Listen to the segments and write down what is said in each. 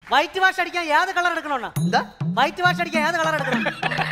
White wash അടിക്കാൻ ഏത് colour എടുക്കണോ? എന്താ വൈറ്റ് വാഷ് അടിക്കാൻ ഏത് കളർ എടുക്കണം?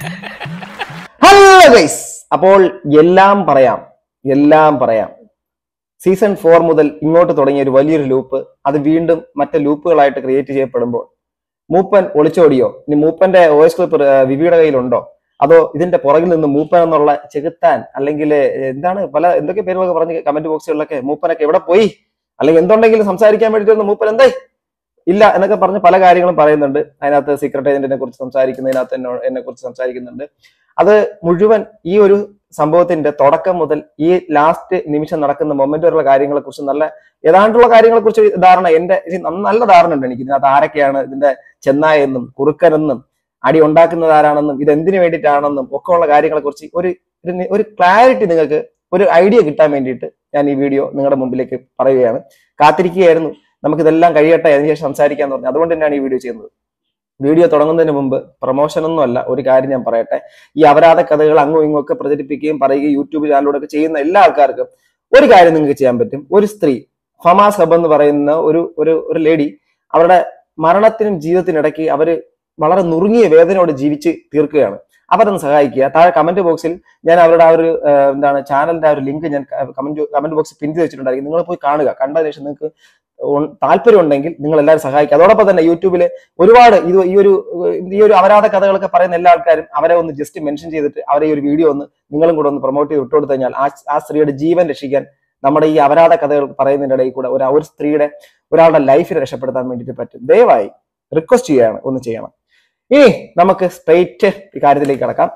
ഹലോ ഗൈസ്, അപ്പോൾ എല്ലാം പറയാം. സീസൺ 4 മുതൽ ഇങ്ങോട്ട് തുടങ്ങിയ ഒരു വലിയൊരു ലൂപ്പ് അത് വീണ്ടും മറ്റു ലൂപ്പുകളായിട്ട് ക്രിയേറ്റ് ചെയ്യപ്പെടുമ്പോൾ മൂപ്പൻ ഒളിച്ചോടിയോ? ഇനി മൂപ്പന്റെ വോയിസ് ക്ലിപ്പ് വിവിയുടെ കയ്യിലുണ്ടോ? അതോ ഇതിന്റെ പുറകിൽ നിന്ന് മൂപ്പൻ എന്നുള്ള ചെകുത്താൻ അല്ലെങ്കിൽ എന്താണ് എന്തൊക്കെ പേരുകളൊക്കെ പറഞ്ഞ് കമന്റ് ബോക്സുകളിലൊക്കെ മൂപ്പനൊക്കെ എവിടെ പോയി, അല്ലെങ്കിൽ എന്തുണ്ടെങ്കിലും സംസാരിക്കാൻ വേണ്ടിയിട്ട് മൂപ്പൻ എന്തായി ഇല്ല എന്നൊക്കെ പറഞ്ഞ് പല കാര്യങ്ങളും പറയുന്നുണ്ട്. അതിനകത്ത് സീക്രട്ട് ഏജന്റിനെ കുറിച്ച് സംസാരിക്കുന്നതിനകത്ത് എന്നെ കുറിച്ച് സംസാരിക്കുന്നുണ്ട്. അത് മുഴുവൻ ഈ ഒരു സംഭവത്തിന്റെ തുടക്കം മുതൽ ഈ ലാസ്റ്റ് നിമിഷം നടക്കുന്ന മൊമെന്റ് വരെയുള്ള കാര്യങ്ങളെ കുറിച്ച് ഏതാണ്ടുള്ള കാര്യങ്ങളെ കുറിച്ച് നല്ല ധാരണ ഉണ്ട് എനിക്ക്. ഇതിനകത്ത് ആരൊക്കെയാണ് ഇതിന്റെ ചെന്നായെന്നും കുറുക്കനെന്നും അടി ഉണ്ടാക്കുന്നത് ആരാണെന്നും ഇത് എന്തിനു വേണ്ടിയിട്ടാണെന്നും ഒക്കെ ഉള്ള കാര്യങ്ങളെ കുറിച്ച് ഒരു ക്ലാരിറ്റി, നിങ്ങൾക്ക് ഒരു ഐഡിയ കിട്ടാൻ വേണ്ടിയിട്ട് ഞാൻ ഈ വീഡിയോ നിങ്ങളുടെ മുമ്പിലേക്ക് പറയുകയാണ്. കാത്തിരിക്കുകയായിരുന്നു നമുക്കിതെല്ലാം കഴിയട്ടെ, അതിനുശേഷം സംസാരിക്കാന്ന് പറഞ്ഞു. അതുകൊണ്ട് തന്നെയാണ് ഈ വീഡിയോ ചെയ്യുന്നത്. വീഡിയോ തുടങ്ങുന്നതിന് മുമ്പ് പ്രൊമോഷനൊന്നും അല്ല, ഒരു കാര്യം ഞാൻ പറയട്ടെ. ഈ അപരാധ കഥകൾ അങ്ങും ഇങ്ങും ഒക്കെ പ്രചരിപ്പിക്കുകയും പറയുകയും യൂട്യൂബ് ചാനലിലൂടെ ഒക്കെ ചെയ്യുന്ന എല്ലാ ആൾക്കാർക്കും ഒരു കാര്യം നിങ്ങൾക്ക് ചെയ്യാൻ പറ്റും. ഒരു സ്ത്രീ ഫമാസ് ഹബ് എന്ന് പറയുന്ന ഒരു ലേഡി, അവരുടെ മരണത്തിനും ജീവിതത്തിനും ഇടയ്ക്ക് അവര് വളരെ നുറുങ്ങിയ വേദനയോട് ജീവിച്ച് തീർക്കുകയാണ്. അവരൊന്ന് സഹായിക്കുക. താഴെ കമന്റ് ബോക്സിൽ ഞാൻ അവരുടെ ആ ഒരു ചാനലിന്റെ ആ ഒരു ലിങ്ക് ഞാൻ കമന്റ് ബോക്സിൽ പിൻ ചെയ്ത് വെച്ചിട്ടുണ്ടായിരിക്കും. നിങ്ങൾ പോയി കാണുക. കണ്ടതിന് ശേഷം നിങ്ങൾക്ക് താല്പര്യം ഉണ്ടെങ്കിൽ നിങ്ങൾ എല്ലാവരും സഹായിക്കുക. അതോടൊപ്പം തന്നെ യൂട്യൂബില് ഒരുപാട് ഈ ഒരു അപരാധ കഥകളൊക്കെ പറയുന്ന എല്ലാ ആൾക്കാരും അവരെ ഒന്ന് ജസ്റ്റ് മെൻഷൻ ചെയ്തിട്ട് അവരെ ഈ ഒരു വീഡിയോ ഒന്ന് നിങ്ങളും കൂടെ ഒന്ന് പ്രൊമോട്ട് ചെയ്ത് വിട്ടുകൊടുത്തു കഴിഞ്ഞാൽ ആ സ്ത്രീയുടെ ജീവൻ രക്ഷിക്കാൻ, നമ്മുടെ ഈ അപരാധ കഥകൾ പറയുന്നതിന്റെ ഇടയിൽ കൂടെ ഒരു സ്ത്രീയുടെ ഒരാളുടെ ലൈഫിനെ രക്ഷപ്പെടുത്താൻ വേണ്ടിയിട്ട് പറ്റും. ദയവായി റിക്വസ്റ്റ് ചെയ്യാണ്, ഒന്ന് ചെയ്യണം. ഇനി നമുക്ക് സ്ട്രെയിറ്റ് ഈ കാര്യത്തിലേക്ക് കടക്കാം.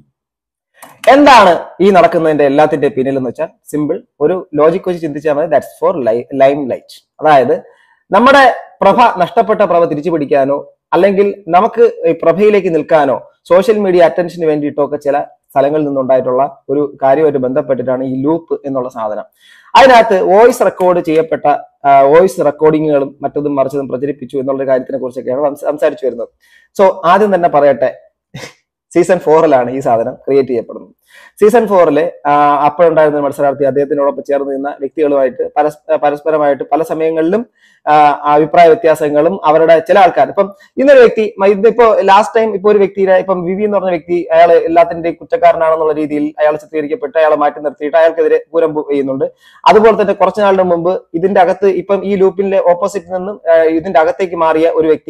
എന്താണ് ഈ നടക്കുന്നതിന്റെ എല്ലാത്തിന്റെ പിന്നിൽ എന്ന് വെച്ചാൽ സിമ്പിൾ, ഒരു ലോജിക് വെച്ച് ചിന്തിച്ചാൽ മതി. That's for limelight. അതായത് നമ്മുടെ നഷ്ടപ്പെട്ട പ്രഭ തിരിച്ചു പിടിക്കാനോ അല്ലെങ്കിൽ നമുക്ക് ഈ പ്രഭയിലേക്ക് നിൽക്കാനോ സോഷ്യൽ മീഡിയ അറ്റൻഷന് വേണ്ടിയിട്ടോ ഒക്കെ ചില സ്ഥലങ്ങളിൽ നിന്നുണ്ടായിട്ടുള്ള ഒരു കാര്യമായിട്ട് ബന്ധപ്പെട്ടിട്ടാണ് ഈ ലൂപ്പ് എന്നുള്ള സാധനം. അതിനകത്ത് വോയിസ് റെക്കോർഡ് ചെയ്യപ്പെട്ട വോയിസ് റെക്കോർഡിങ്ങുകളും മറ്റതും മറിച്ചതും പ്രചരിപ്പിച്ചു എന്നുള്ള കാര്യത്തിനെ കുറിച്ചൊക്കെയാണ് സംസാരിച്ചു വരുന്നത്. സോ ആദ്യം തന്നെ പറയട്ടെ, സീസൺ 4 ഈ സാധനം ക്രിയേറ്റ് ചെയ്യപ്പെടുന്നത്. സീസൺ 4 അപ്പോഴുണ്ടായിരുന്ന മത്സരാർത്ഥി അദ്ദേഹത്തിനോടൊപ്പം ചേർന്ന് നിന്ന വ്യക്തികളുമായിട്ട് പരസ്പരമായിട്ട് പല സമയങ്ങളിലും അഭിപ്രായ വ്യത്യാസങ്ങളും അവരുടെ ചില ആൾക്കാർ, ഇപ്പം ഇന്നൊരു വ്യക്തി ഇതിപ്പോ ലാസ്റ്റ് ടൈം ഇപ്പൊ ഒരു വ്യക്തിയുടെ ഇപ്പം വിവി എന്ന് പറഞ്ഞ വ്യക്തി അയാൾ എല്ലാത്തിന്റെയും കുറ്റക്കാരനാണെന്നുള്ള രീതിയിൽ അയാൾ ചിത്രീകരിക്കപ്പെട്ട് അയാളെ മാറ്റി നിർത്തിയിട്ട് അയാൾക്കെതിരെ പൂരം ചെയ്യുന്നുണ്ട്. അതുപോലെ തന്നെ കുറച്ചു നാളിന് മുമ്പ് ഇതിന്റെ അകത്ത് ഇപ്പം ഈ ലൂപ്പിന്റെ ഓപ്പോസിറ്റ് നിന്നും ഇതിന്റെ അകത്തേക്ക് മാറിയ ഒരു വ്യക്തി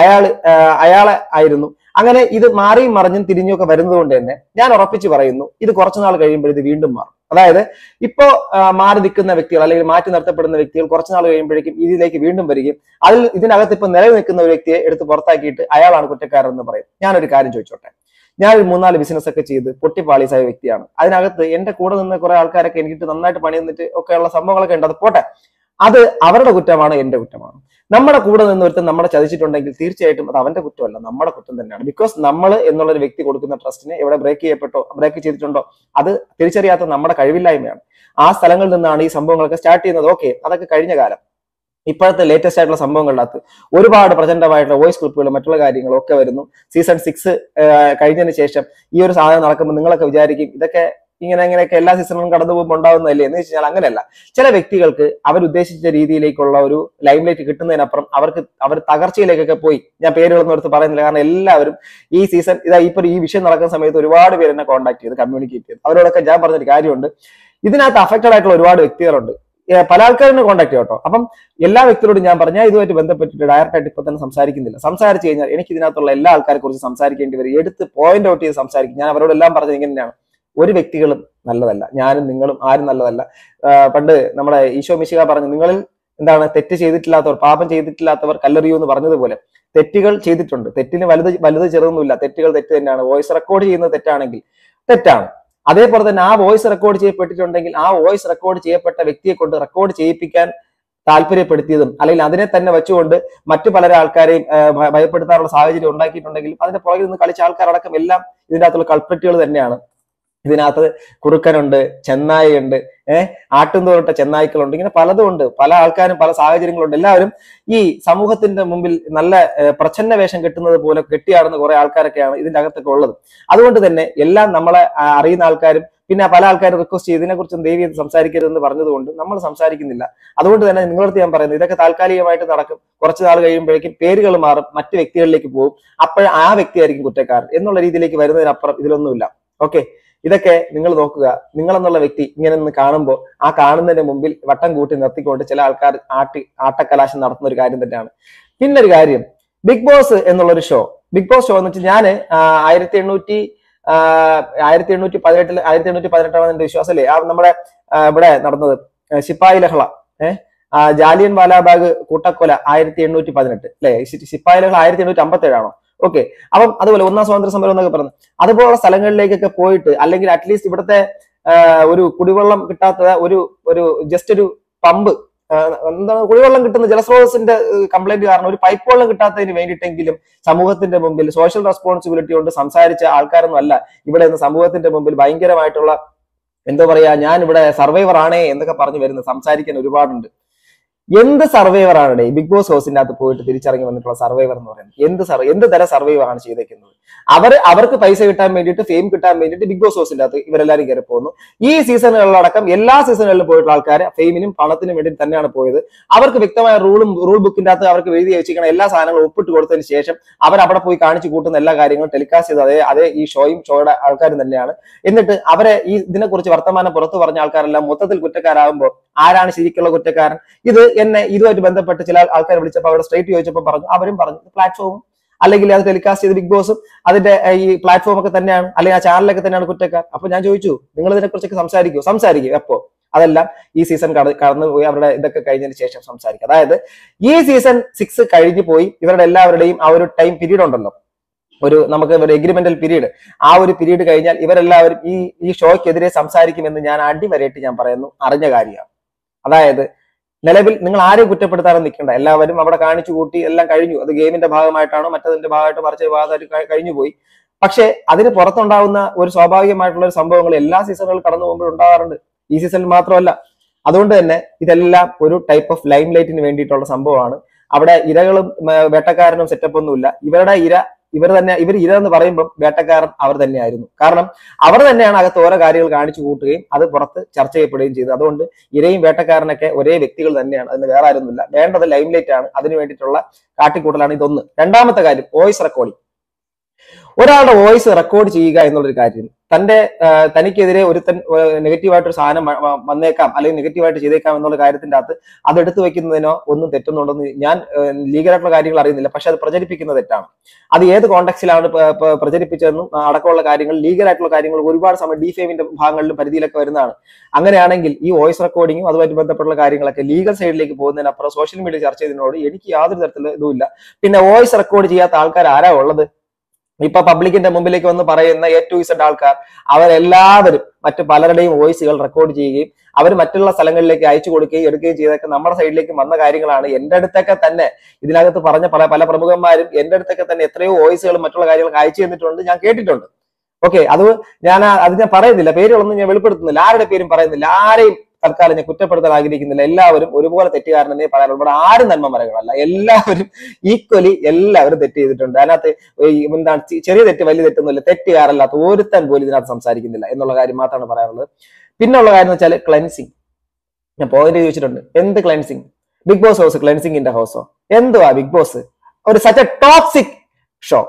അയാളെ ആയിരുന്നു. അങ്ങനെ ഇത് മാറിയും മറിഞ്ഞും തിരിഞ്ഞൊക്കെ വരുന്നത് കൊണ്ട് തന്നെ ഞാൻ ഉറപ്പിച്ച് പറയുന്നു, ഇത് കുറച്ചുനാൾ കഴിയുമ്പോൾ ഇത് വീണ്ടും മാറും. അതായത് ഇപ്പോ മാറി നിൽക്കുന്ന വ്യക്തികൾ അല്ലെങ്കിൽ മാറ്റി നിർത്തപ്പെടുന്ന വ്യക്തികൾ കുറച്ചുനാൾ കഴിയുമ്പോഴേക്കും ഇതിലേക്ക് വീണ്ടും വരികയും ഇതിനകത്ത് ഇപ്പൊ നിലനിൽക്കുന്ന ഒരു വ്യക്തിയെ എടുത്ത് പുറത്താക്കിയിട്ട് അയാളാണ് കുറ്റക്കാരൻ എന്ന് പറയും. ഞാനൊരു കാര്യം ചോദിച്ചോട്ടെ, ഞാനൊരു 3-4 ബിസിനസ് ഒക്കെ ചെയ്ത് പൊട്ടിപ്പാളീസായ വ്യക്തിയാണ്. അതിനകത്ത് എന്റെ കൂടെ നിന്ന് കുറെ ആൾക്കാരൊക്കെ എനിക്കിട്ട് നന്നായിട്ട് പണി തന്നിട്ട് ഒക്കെയുള്ള സംഭവങ്ങളൊക്കെ ഉണ്ട്. അത് പോട്ടെ, അത് അവരുടെ കുറ്റമാണ്, എന്റെ കുറ്റമാണ്. നമ്മുടെ കൂടെ നിന്ന് ഒരുത്തൻ നമ്മളെ ചതിച്ചിട്ടുണ്ടെങ്കിൽ തീർച്ചയായിട്ടും അത് അവന്റെ കുറ്റമല്ല, നമ്മുടെ കുറ്റം തന്നെയാണ്. ബിക്കോസ് നമ്മൾ എന്നുള്ള ഒരു വ്യക്തി കൊടുക്കുന്ന ട്രസ്റ്റിനെ എവിടെ ബ്രേക്ക് ചെയ്തിട്ടുണ്ടോ അത് തിരിച്ചറിയാത്ത നമ്മുടെ കഴിവില്ലായ്മയാണ്. ആ സ്ഥലങ്ങളിൽ നിന്നാണ് ഈ സംഭവങ്ങളൊക്കെ സ്റ്റാർട്ട് ചെയ്യുന്നത്. ഓക്കെ, അതൊക്കെ കഴിഞ്ഞ കാലം. ഇപ്പോഴത്തെ ലേറ്റസ്റ്റ് ആയിട്ടുള്ള സംഭവങ്ങളിനകത്ത് ഒരുപാട് പ്രചണ്ഡമായിട്ടുള്ള വോയിസ് ക്ലിപ്പുകളും മറ്റുള്ള കാര്യങ്ങളും ഒക്കെ വരുന്നു. സീസൺ 6 കഴിഞ്ഞതിന് ശേഷം ഈ ഒരു സാധനം നടക്കുമ്പോൾ നിങ്ങളൊക്കെ വിചാരിക്കും ഇതൊക്കെ ഇങ്ങനെയൊക്കെ എല്ലാ സീസണിലും കടന്നു പോകുമ്പോൾ ഉണ്ടാവുന്നതല്ലേ എന്ന് വെച്ച് കഴിഞ്ഞാൽ അങ്ങനെയല്ല. ചില വ്യക്തികൾക്ക് അവരുദ്ദേശിച്ച രീതിയിലേക്കുള്ള ഒരു ലൈം ലൈറ്റ് കിട്ടുന്നതിനപ്പുറം അവർ തകർച്ചയിലേക്കൊക്കെ പോയി. ഞാൻ പേരുകളൊന്നും എടുത്ത് പറയുന്നില്ല, കാരണം എല്ലാവരും ഈ സീസൺ ഇപ്പൊ ഈ വിഷയം നടക്കുന്ന സമയത്ത് ഒരുപാട് പേര് എന്നെ കോൺടാക്ട് ചെയ്ത് കമ്മ്യൂണിക്കേറ്റ് ചെയ്ത് അവരോടൊക്കെ ഞാൻ പറഞ്ഞൊരു കാര്യമുണ്ട്. ഇതിനകത്ത് അഫക്റ്റഡ് ആയിട്ടുള്ള ഒരുപാട് വ്യക്തികളുണ്ട്, പല ആൾക്കാരും കോൺടാക്ട് ചെയ്യട്ടോ. അപ്പം എല്ലാ വ്യക്തികളോടും ഞാൻ പറഞ്ഞാൽ ഇതുമായിട്ട് ബന്ധപ്പെട്ടിട്ട് ഡയറക്റ്റ് ആയിട്ട് ഇപ്പൊ തന്നെ സംസാരിക്കുന്നില്ല. സംസാരിച്ചു കഴിഞ്ഞാൽ എനിക്ക് ഇതിനകത്തുള്ള എല്ലാ ആൾക്കാരെ കുറിച്ച് സംസാരിക്കേണ്ടി വരും, എടുത്ത് പോയിന്റ് ഔട്ട് ചെയ്ത് സംസാരിക്കും. ഞാൻ അവരോടെല്ലാം പറഞ്ഞത് ഇങ്ങനെയാണ്, ഒരു വ്യക്തികളും നല്ലതല്ല, ഞാനും നിങ്ങളും ആരും നല്ലതല്ല. പണ്ട് നമ്മുടെ ഈശോ മിശിഹ പറഞ്ഞു, നിങ്ങളിൽ തെറ്റ് ചെയ്തിട്ടില്ലാത്തവർ, പാപം ചെയ്തിട്ടില്ലാത്തവർ കല്ലെറിയൂ എന്ന് പറഞ്ഞതുപോലെ തെറ്റുകൾ ചെയ്തിട്ടുണ്ട്. തെറ്റിന് വലുത് ചെറുതൊന്നുമില്ല, തെറ്റുകൾ തെറ്റ് തന്നെയാണ്. വോയിസ് റെക്കോർഡ് ചെയ്യുന്നത് തെറ്റാണെങ്കിൽ തെറ്റാണ്. അതേപോലെ തന്നെ ആ വോയിസ് റെക്കോർഡ് ചെയ്യപ്പെട്ടിട്ടുണ്ടെങ്കിൽ ആ വോയിസ് റെക്കോർഡ് ചെയ്യപ്പെട്ട വ്യക്തിയെ കൊണ്ട് റെക്കോർഡ് ചെയ്യിപ്പിക്കാൻ താല്പര്യപ്പെടുത്തിയതും അല്ലെങ്കിൽ അതിനെ തന്നെ വെച്ചുകൊണ്ട് മറ്റു പല ആൾക്കാരെയും ഭയപ്പെടുത്താനുള്ള സാഹചര്യം ഉണ്ടാക്കിയിട്ടുണ്ടെങ്കിലും അതിന്റെ പുറകിൽ നിന്ന് കളിച്ച ആൾക്കാരടക്കം എല്ലാം ഇതിന്റെ അകത്തുള്ള കൾപ്രിറ്റുകൾ തന്നെയാണ്. ഇതിനകത്ത് കുറുക്കനുണ്ട്, ചെന്നായിയുണ്ട്, ആട്ടുംതോറിട്ട ചെന്നായ്ക്കളുണ്ട്, ഇങ്ങനെ പലതും ഉണ്ട്. പല ആൾക്കാരും പല സാഹചര്യങ്ങളുണ്ട്. എല്ലാവരും ഈ സമൂഹത്തിന്റെ മുമ്പിൽ നല്ല പ്രച്ഛന്ന വേഷം കെട്ടുന്നത് പോലെ കെട്ടിയാടുന്ന കുറെ ആൾക്കാരൊക്കെയാണ് ഇതിന്റെ അകത്തൊക്കെ ഉള്ളത്. അതുകൊണ്ട് തന്നെ എല്ലാം നമ്മളെ അറിയുന്ന ആൾക്കാരും പിന്നെ പല ആൾക്കാരും റിക്വസ്റ്റ് ചെയ്ത് ഇതിനെക്കുറിച്ചും ദയവ് ചെയ്ത് സംസാരിക്കരുതെന്ന് പറഞ്ഞതുകൊണ്ട് നമ്മൾ സംസാരിക്കുന്നില്ല. അതുകൊണ്ട് തന്നെ നിങ്ങളടുത്ത് ഞാൻ പറയുന്നത് ഇതൊക്കെ താൽക്കാലികമായിട്ട് നടക്കും. കുറച്ച് നാൾ കഴിയുമ്പോഴേക്കും പേരുകൾ മാറും, മറ്റു വ്യക്തികളിലേക്ക് പോകും. അപ്പോൾ ആ വ്യക്തിയായിരിക്കും കുറ്റക്കാരൻ എന്നുള്ള രീതിയിലേക്ക് വരുന്നതിനപ്പുറം ഇതിലൊന്നുമില്ല. ഓക്കെ, ഇതൊക്കെ നിങ്ങൾ നോക്കുക. നിങ്ങളെന്നുള്ള വ്യക്തി ഇങ്ങനെ നിന്ന് കാണുമ്പോൾ ആ കാണുന്നതിന്റെ മുമ്പിൽ വട്ടം കൂട്ടി നിർത്തിക്കൊണ്ട് ചില ആൾക്കാർ ആട്ടക്കലാശം നടത്തുന്ന ഒരു കാര്യം തന്നെയാണ്. പിന്നൊരു കാര്യം, ബിഗ് ബോസ് എന്നുള്ളൊരു ഷോ, ബിഗ് ബോസ് ഷോ എന്ന് വെച്ചാൽ ഞാൻ 1818 എന്റെ വിശ്വാസം അല്ലേ നമ്മുടെ ഇവിടെ നടന്നത് ശിപ്പായി ലഹള, ജാലിയൻ വാലാബാഗ് കൂട്ടക്കൊല 1818 അല്ലെ, ശിപ്പായി ലഹള 1857 ഓക്കെ. അപ്പം അതുപോലെ ഒന്നാം സ്വാതന്ത്ര്യ സമരം എന്നൊക്കെ പറഞ്ഞു അതുപോലുള്ള സ്ഥലങ്ങളിലേക്കൊക്കെ പോയിട്ട്, അല്ലെങ്കിൽ അറ്റ്ലീസ്റ്റ് ഇവിടുത്തെ ഒരു കുടിവെള്ളം കിട്ടാത്ത ഒരു ജസ്റ്റ് ഒരു പമ്പ്, എന്താണ് കുടിവെള്ളം കിട്ടുന്ന ജലസ്രോതസ്സിന്റെ കംപ്ലൈന്റ് കാരണം ഒരു പൈപ്പ് വെള്ളം കിട്ടാത്തതിന് വേണ്ടിയിട്ടെങ്കിലും സമൂഹത്തിന്റെ മുമ്പിൽ സോഷ്യൽ റെസ്പോൺസിബിലിറ്റി കൊണ്ട് സംസാരിച്ച ആൾക്കാരൊന്നും അല്ല ഇവിടെ നിന്ന് സമൂഹത്തിന്റെ മുമ്പിൽ ഭയങ്കരമായിട്ടുള്ള എന്താ പറയാ, ഞാൻ ഇവിടെ സർവൈവർ ആണേ എന്നൊക്കെ പറഞ്ഞു വരുന്നത് സംസാരിക്കാൻ ഒരുപാടുണ്ട്. എന്ത് സർവൈവർ ആണ് ഈ ബിഗ് ബോസ് ഹൗസിന്റെ അകത്ത് പോയിട്ട് തിരിച്ചറിഞ്ഞ് വന്നിട്ടുള്ള സർവൈവർ എന്ന് പറയുന്നത്? എന്ത് തരം സർവൈവർ ആണ് ചെയ്തേക്കുന്നത്? അവർക്ക് പൈസ കിട്ടാൻ വേണ്ടിയിട്ട്, ഫെയിം കിട്ടാൻ വേണ്ടിയിട്ട് ബിഗ് ബോസ് ഹൗസിന്റെ അകത്ത് ഇവരെല്ലാവരും കയറി പോകുന്നു. ഈ സീസണുകളിലടക്കം എല്ലാ സീസണുകളിലും പോയിട്ടുള്ള ആൾക്കാർ ഫെയിമിനും പണത്തിനും വേണ്ടി തന്നെയാണ് പോയത്. അവർക്ക് വ്യക്തമായ റൂൾ ബുക്കിന്റെ അകത്ത് അവർക്ക് എഴുതി വെച്ചിരിക്കണം എല്ലാ സാധനങ്ങളും ഒപ്പിട്ട് കൊടുത്തതിന് ശേഷം അവിടെ പോയി കാണിച്ചു കൂട്ടുന്ന എല്ലാ കാര്യങ്ങളും ടെലികാസ്റ്റ് ചെയ്ത് അതേ ഈ ഷോയുടെ ആൾക്കാരും തന്നെയാണ്. എന്നിട്ട് അവരെ ഈ ഇതിനെക്കുറിച്ച് വർത്തമാനം പുറത്തു പറഞ്ഞ ആൾക്കാരെല്ലാം മൊത്തത്തിൽ കുറ്റക്കാരാകുമ്പോൾ ആരാണ് ശരിക്കുള്ള കുറ്റക്കാരൻ? എന്നെ ഇതുമായിട്ട് ബന്ധപ്പെട്ട് ചില ആൾക്കാർ വിളിച്ചപ്പോൾ അവിടെ സ്ട്രേറ്റ് ചോദിച്ചപ്പോൾ അവരും പറഞ്ഞു പ്ലാറ്റ്ഫോമും അല്ലെങ്കിൽ അത് ടെലികാസ്റ്റ് ചെയ്ത് ബിഗ് ബോസും അതിന്റെ ഈ പ്ലാറ്റ്ഫോം ഒക്കെ തന്നെയാണ്, അല്ലെങ്കിൽ ആ ചാനലൊക്കെ തന്നെയാണ് കുറ്റക്കാർ. അപ്പൊ ഞാൻ ചോദിച്ചു, നിങ്ങൾ ഇതിനെക്കുറിച്ചൊക്കെ സംസാരിക്കും എപ്പോ? അതെല്ലാം ഈ സീസൺ കടന്നു പോയി അവരുടെ ഇതൊക്കെ കഴിഞ്ഞതിന് ശേഷം സംസാരിക്കും. അതായത് ഈ സീസൺ 6 കഴിഞ്ഞു പോയി ഇവരുടെ എല്ലാവരുടെയും ആ ഒരു ടൈം പീരീഡ് ഉണ്ടല്ലോ, നമുക്ക് ഒരു എഗ്രിമെന്റൽ പീരീഡ്, ആ ഒരു പീരീഡ് കഴിഞ്ഞാൽ ഇവരെല്ലാവരും ഈ ഷോയ്ക്കെതിരെ സംസാരിക്കുമെന്ന് ഞാൻ അടിവരയിട്ട് ഞാൻ പറയുന്നു, അറിഞ്ഞ കാര്യമാണ്. അതായത് നിലവിൽ നിങ്ങൾ ആരെയും കുറ്റപ്പെടുത്താനും നിൽക്കേണ്ട, എല്ലാവരും അവിടെ കാണിച്ചു കൂട്ടി എല്ലാം കഴിഞ്ഞു. അത് ഗെയിമിന്റെ ഭാഗമായിട്ടാണോ മറ്റതിന്റെ ഭാഗമായിട്ട് മറിച്ച ഭാഗമായിട്ട് കഴിഞ്ഞു പോയി. പക്ഷെ അതിന് പുറത്തുണ്ടാവുന്ന ഒരു സ്വാഭാവികമായിട്ടുള്ള ഒരു സംഭവങ്ങൾ എല്ലാ സീസണുകളും കടന്നു പോകുമ്പോൾ ഉണ്ടാകാറുണ്ട്, ഈ സീസണിൽ മാത്രമല്ല. അതുകൊണ്ട് തന്നെ ഇതെല്ലാം ഒരു ടൈപ്പ് ഓഫ് ലൈം ലൈറ്റിന് വേണ്ടിയിട്ടുള്ള സംഭവമാണ്. അവിടെ ഇരകളും വേട്ടക്കാരനും സെറ്റപ്പ് ഒന്നുമില്ല. ഇവരുടെ ഇവർ ഇര എന്ന് പറയുമ്പോൾ വേട്ടക്കാരൻ അവർ തന്നെയായിരുന്നു. കാരണം അവർ തന്നെയാണ് അകത്ത് ഓരോ കാര്യങ്ങൾ കാണിച്ചു കൂട്ടുകയും അത് പുറത്ത് ചർച്ച ചെയ്യപ്പെടുകയും ചെയ്തു. അതുകൊണ്ട് ഇരയും വേട്ടക്കാരനൊക്കെ ഒരേ വ്യക്തികൾ തന്നെയാണ്, അതിന് വേറെ ആരൊന്നുമില്ല. വേണ്ടത് ലൈം ലൈറ്റ് ആണ്, അതിന് വേണ്ടിയിട്ടുള്ള കാട്ടിക്കൂട്ടലാണ് ഇതൊന്ന്. രണ്ടാമത്തെ കാര്യം, വോയിസ് റെക്കോർഡിംഗ്. ഒരാളുടെ വോയിസ് റെക്കോർഡ് ചെയ്യുക എന്നുള്ളൊരു കാര്യം, തനിക്കെതിരെ ഒരുത്തൻ നെഗറ്റീവായിട്ടൊരു സാധനം വന്നേക്കാം അല്ലെങ്കിൽ നെഗറ്റീവായിട്ട് ചെയ്തേക്കാം എന്നുള്ള കാര്യത്തിന്റെ അകത്ത് അത് എടുത്തു വെക്കുന്നതിനോ ഒന്നും തെറ്റുന്നുണ്ടെന്ന് ഞാൻ ലീഗലായിട്ടുള്ള കാര്യങ്ങൾ അറിയുന്നില്ല. പക്ഷെ അത് പ്രചരിപ്പിക്കുന്നത് തെറ്റാണ്. അത് ഏത് കോണ്ടെക്സ്റ്റിലാണ് പ്രചരിപ്പിച്ചതെന്നും അടക്കമുള്ള കാര്യങ്ങൾ, ലീഗലായിട്ടുള്ള കാര്യങ്ങൾ ഒരുപാട് സമയം ഡിഫെയിമിന്റെ ഭാഗങ്ങളിലും പരിധിയിലൊക്കെ വരുന്നതാണ്. അങ്ങനെയാണെങ്കിൽ ഈ വോയിസ് റെക്കോർഡിങ്ങും അതുമായിട്ട് ബന്ധപ്പെട്ടുള്ള കാര്യങ്ങളൊക്കെ ലീഗൽ സൈഡിലേക്ക് പോകുന്നതിനപ്പുറം സോഷ്യൽ മീഡിയ ചർച്ച ചെയ്തതിനോട് എനിക്ക് യാതൊരു തരത്തിലുള്ള ഇതുമില്ല. പിന്നെ വോയിസ് റെക്കോർഡ് ചെയ്യാത്ത ആൾക്കാർ ആരാ ഉള്ളത്? ഇപ്പൊ പബ്ലിക്കിന്റെ മുമ്പിലേക്ക് വന്ന് പറയുന്ന A-Z ആൾക്കാർ അവരെല്ലാവരും മറ്റു പലരുടെയും വോയിസുകൾ റെക്കോർഡ് ചെയ്യുകയും അവർ മറ്റുള്ള സ്ഥലങ്ങളിലേക്ക് അയച്ചു കൊടുക്കുകയും എടുക്കുകയും ചെയ്തൊക്കെ നമ്മുടെ സൈഡിലേക്ക് വന്ന കാര്യങ്ങളാണ്. എന്റെ അടുത്തൊക്കെ തന്നെ ഇതിനകത്ത് പറഞ്ഞ പല പ്രമുഖന്മാരും എന്റെ അടുത്തൊക്കെ തന്നെ എത്രയോ വോയിസുകളും മറ്റുള്ള കാര്യങ്ങളൊക്കെ അയച്ചു തന്നിട്ടുണ്ട്, ഞാൻ കേട്ടിട്ടുണ്ട്. ഓക്കെ, അത് ഞാൻ പറയുന്നില്ല, പേരുകളൊന്നും ഞാൻ വെളിപ്പെടുത്തുന്നില്ല, ആരുടെ പേരും പറയുന്നില്ല, ആരെയും തൽക്കാലം ഞാൻ കുറ്റപ്പെടുത്താൻ ആഗ്രഹിക്കുന്നില്ല. എല്ലാവരും ഒരുപോലെ തെറ്റുകാരനെ പറയാനുള്ളൂ. ഇവിടെ ആരും നന്മ മരങ്ങളല്ല, എല്ലാവരും ഈക്വലി എല്ലാവരും തെറ്റ് ചെയ്തിട്ടുണ്ട്. അതിനകത്ത് എന്താണ് ചെറിയ തെറ്റ് വലിയ തെറ്റൊന്നുമില്ല, തെറ്റുകാരല്ലാത്ത ഒരുത്തൻ പോലും ഇതിനകത്ത് സംസാരിക്കുന്നില്ല എന്നുള്ള കാര്യം മാത്രമാണ് പറയാനുള്ളത്. പിന്നുള്ള കാര്യം എന്ന് വെച്ചാൽ ക്ലെൻസിങ്. ഞാൻ പോയിന്റ് ചോദിച്ചിട്ടുണ്ട്, എന്ത് ക്ലെൻസിങ്? ബിഗ് ബോസ് ഹൗസ് ക്ലെൻസിങ്ങിന്റെ ഹൗസോ? എന്തുവാ ബിഗ് ബോസ്? ഒരു സച്ച് എ ടോക്സിക് ഷോ,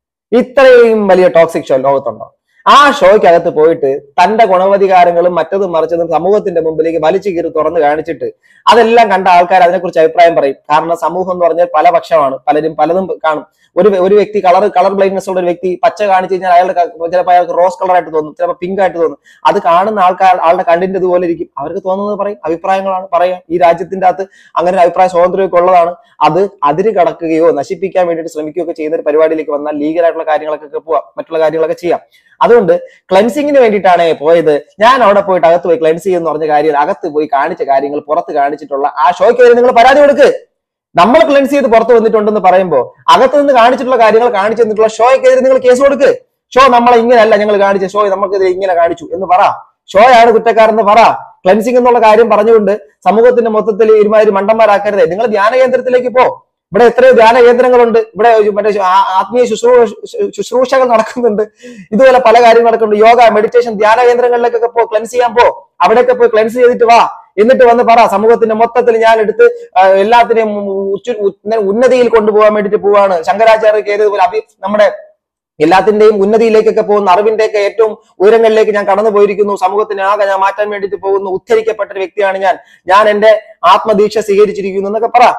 ഇത്രയും വലിയ ടോക്സിക് ഷോ ലോകത്തുണ്ടോ? ആ ഷോയ്ക്കകത്ത് പോയിട്ട് തന്റെ ഗുണവധികാരങ്ങളും മറ്റതും മറിച്ചതും സമൂഹത്തിന്റെ മുമ്പിലേക്ക് വലിച്ചു കീറി തുറന്ന് കാണിച്ചിട്ട് അതെല്ലാം കണ്ട ആൾക്കാർ അതിനെക്കുറിച്ച് അഭിപ്രായം പറയും. കാരണം സമൂഹം എന്ന് പറഞ്ഞാൽ പല പക്ഷമാണ്, പലതും കാണും. ഒരു വ്യക്തി കളർ ബ്ലൈൻഡ്നെസ് ഉള്ള ഒരു വ്യക്തി പച്ച കാണിച്ചു കഴിഞ്ഞാൽ ചിലപ്പോൾ അയാൾക്ക് റോസ് കളർ ആയിട്ട് തോന്നും, ചിലപ്പോൾ പിങ്ക് ആയിട്ട് തോന്നും. അത് കാണുന്ന ആളുടെ കണ്ടിന്റ് ഇതുപോലെ ഇരിക്കും, അവർക്ക് തോന്നുന്നത് പറയും, അഭിപ്രായങ്ങളാണ് പറയാം. ഈ രാജ്യത്തിന്റെ അകത്ത് അങ്ങനെ ഒരു അഭിപ്രായ സ്വാതന്ത്ര്യമൊക്കെ ഉള്ളതാണ്. അത് അതിര് കടക്കുകയോ നശിപ്പിക്കാൻ വേണ്ടിയിട്ട് ശ്രമിക്കുകയോ ഒക്കെ ചെയ്യുന്ന ഒരു പരിപാടിയിലേക്ക് വന്നാൽ ലീഗലായിട്ടുള്ള കാര്യങ്ങളൊക്കെ പോവാം, മറ്റുള്ള കാര്യങ്ങളൊക്കെ ചെയ്യാം. അതുകൊണ്ട് ക്ലെൻസിങ്ങിന് വേണ്ടിയിട്ടാണ് പോയത്. ഞാൻ അവിടെ പോയിട്ട് അകത്ത് പോയി ക്ലെൻസ് ചെയ്യുന്ന പറഞ്ഞ കാര്യം, അകത്ത് പോയി കാണിച്ച കാര്യങ്ങൾ പുറത്ത് കാണിച്ചിട്ടുള്ള ആ ഷോയ്ക്കെതിരെ നിങ്ങൾ പരാതി കൊടുക്ക്. നമ്മൾ ക്ലെൻസ് ചെയ്ത് പുറത്ത് വന്നിട്ടുണ്ടെന്ന് പറയുമ്പോൾ അകത്ത് നിന്ന് കാണിച്ചിട്ടുള്ള കാര്യങ്ങൾ കാണിച്ചു തന്നിട്ടുള്ള ഷോയ്ക്കെതിരെ നിങ്ങൾ കേസ് കൊടുക്ക്. ഷോ നമ്മളെ ഇങ്ങനെയല്ല ഞങ്ങൾ കാണിച്ച ഷോ നമുക്കെതിരെ ഇങ്ങനെ കാണിച്ചു എന്ന് പറ. ഷോയാണ് കുറ്റക്കാരെന്ന് പറ. ക്ലെൻസിങ് എന്നുള്ള കാര്യം പറഞ്ഞുകൊണ്ട് സമൂഹത്തിന്റെ മൊത്തത്തിൽ ഒരുമാതിരി മണ്ടന്മാരാക്കരുത്. നിങ്ങൾ ധ്യാന കേന്ദ്രത്തിലേക്ക് പോ, ഇവിടെ എത്രയോ ധ്യാന കേന്ദ്രങ്ങളുണ്ട്, ഇവിടെ മറ്റേ ആത്മീയ ശുശ്രൂഷകൾ നടക്കുന്നുണ്ട്, ഇതുപോലെ പല കാര്യങ്ങൾ നടക്കുന്നുണ്ട്. യോഗ, മെഡിറ്റേഷൻ, ധ്യാന കേന്ദ്രങ്ങളിലേക്കൊക്കെ പോ, ക്ലെൻസ് ചെയ്യാൻ പോ, അവിടെയൊക്കെ പോയി ക്ലെൻസ് ചെയ്തിട്ട് വാ. എന്നിട്ട് വന്ന് പറ, സമൂഹത്തിന്റെ മൊത്തത്തിൽ ഞാൻ എടുത്ത് എല്ലാത്തിനെയും ഉന്നതിയിൽ കൊണ്ടുപോകാൻ വേണ്ടിയിട്ട് പോവാണ്. ശങ്കരാചാര്യക്ക് ഏതുപോലെ നമ്മുടെ എല്ലാത്തിന്റെയും ഉന്നതിയിലേക്കൊക്കെ പോകുന്ന, അറിവിന്റെയൊക്കെ ഏറ്റവും ഉയരങ്ങളിലേക്ക് ഞാൻ കടന്നു പോയിരിക്കുന്നു, സമൂഹത്തിനെ ആകെ ഞാൻ മാറ്റാൻ വേണ്ടിയിട്ട് പോകുന്നു, ഉദ്ധരിക്കപ്പെട്ട ഒരു വ്യക്തിയാണ് ഞാൻ എന്റെ ആത്മദീക്ഷ സ്വീകരിച്ചിരിക്കുന്നു എന്നൊക്കെ പറ.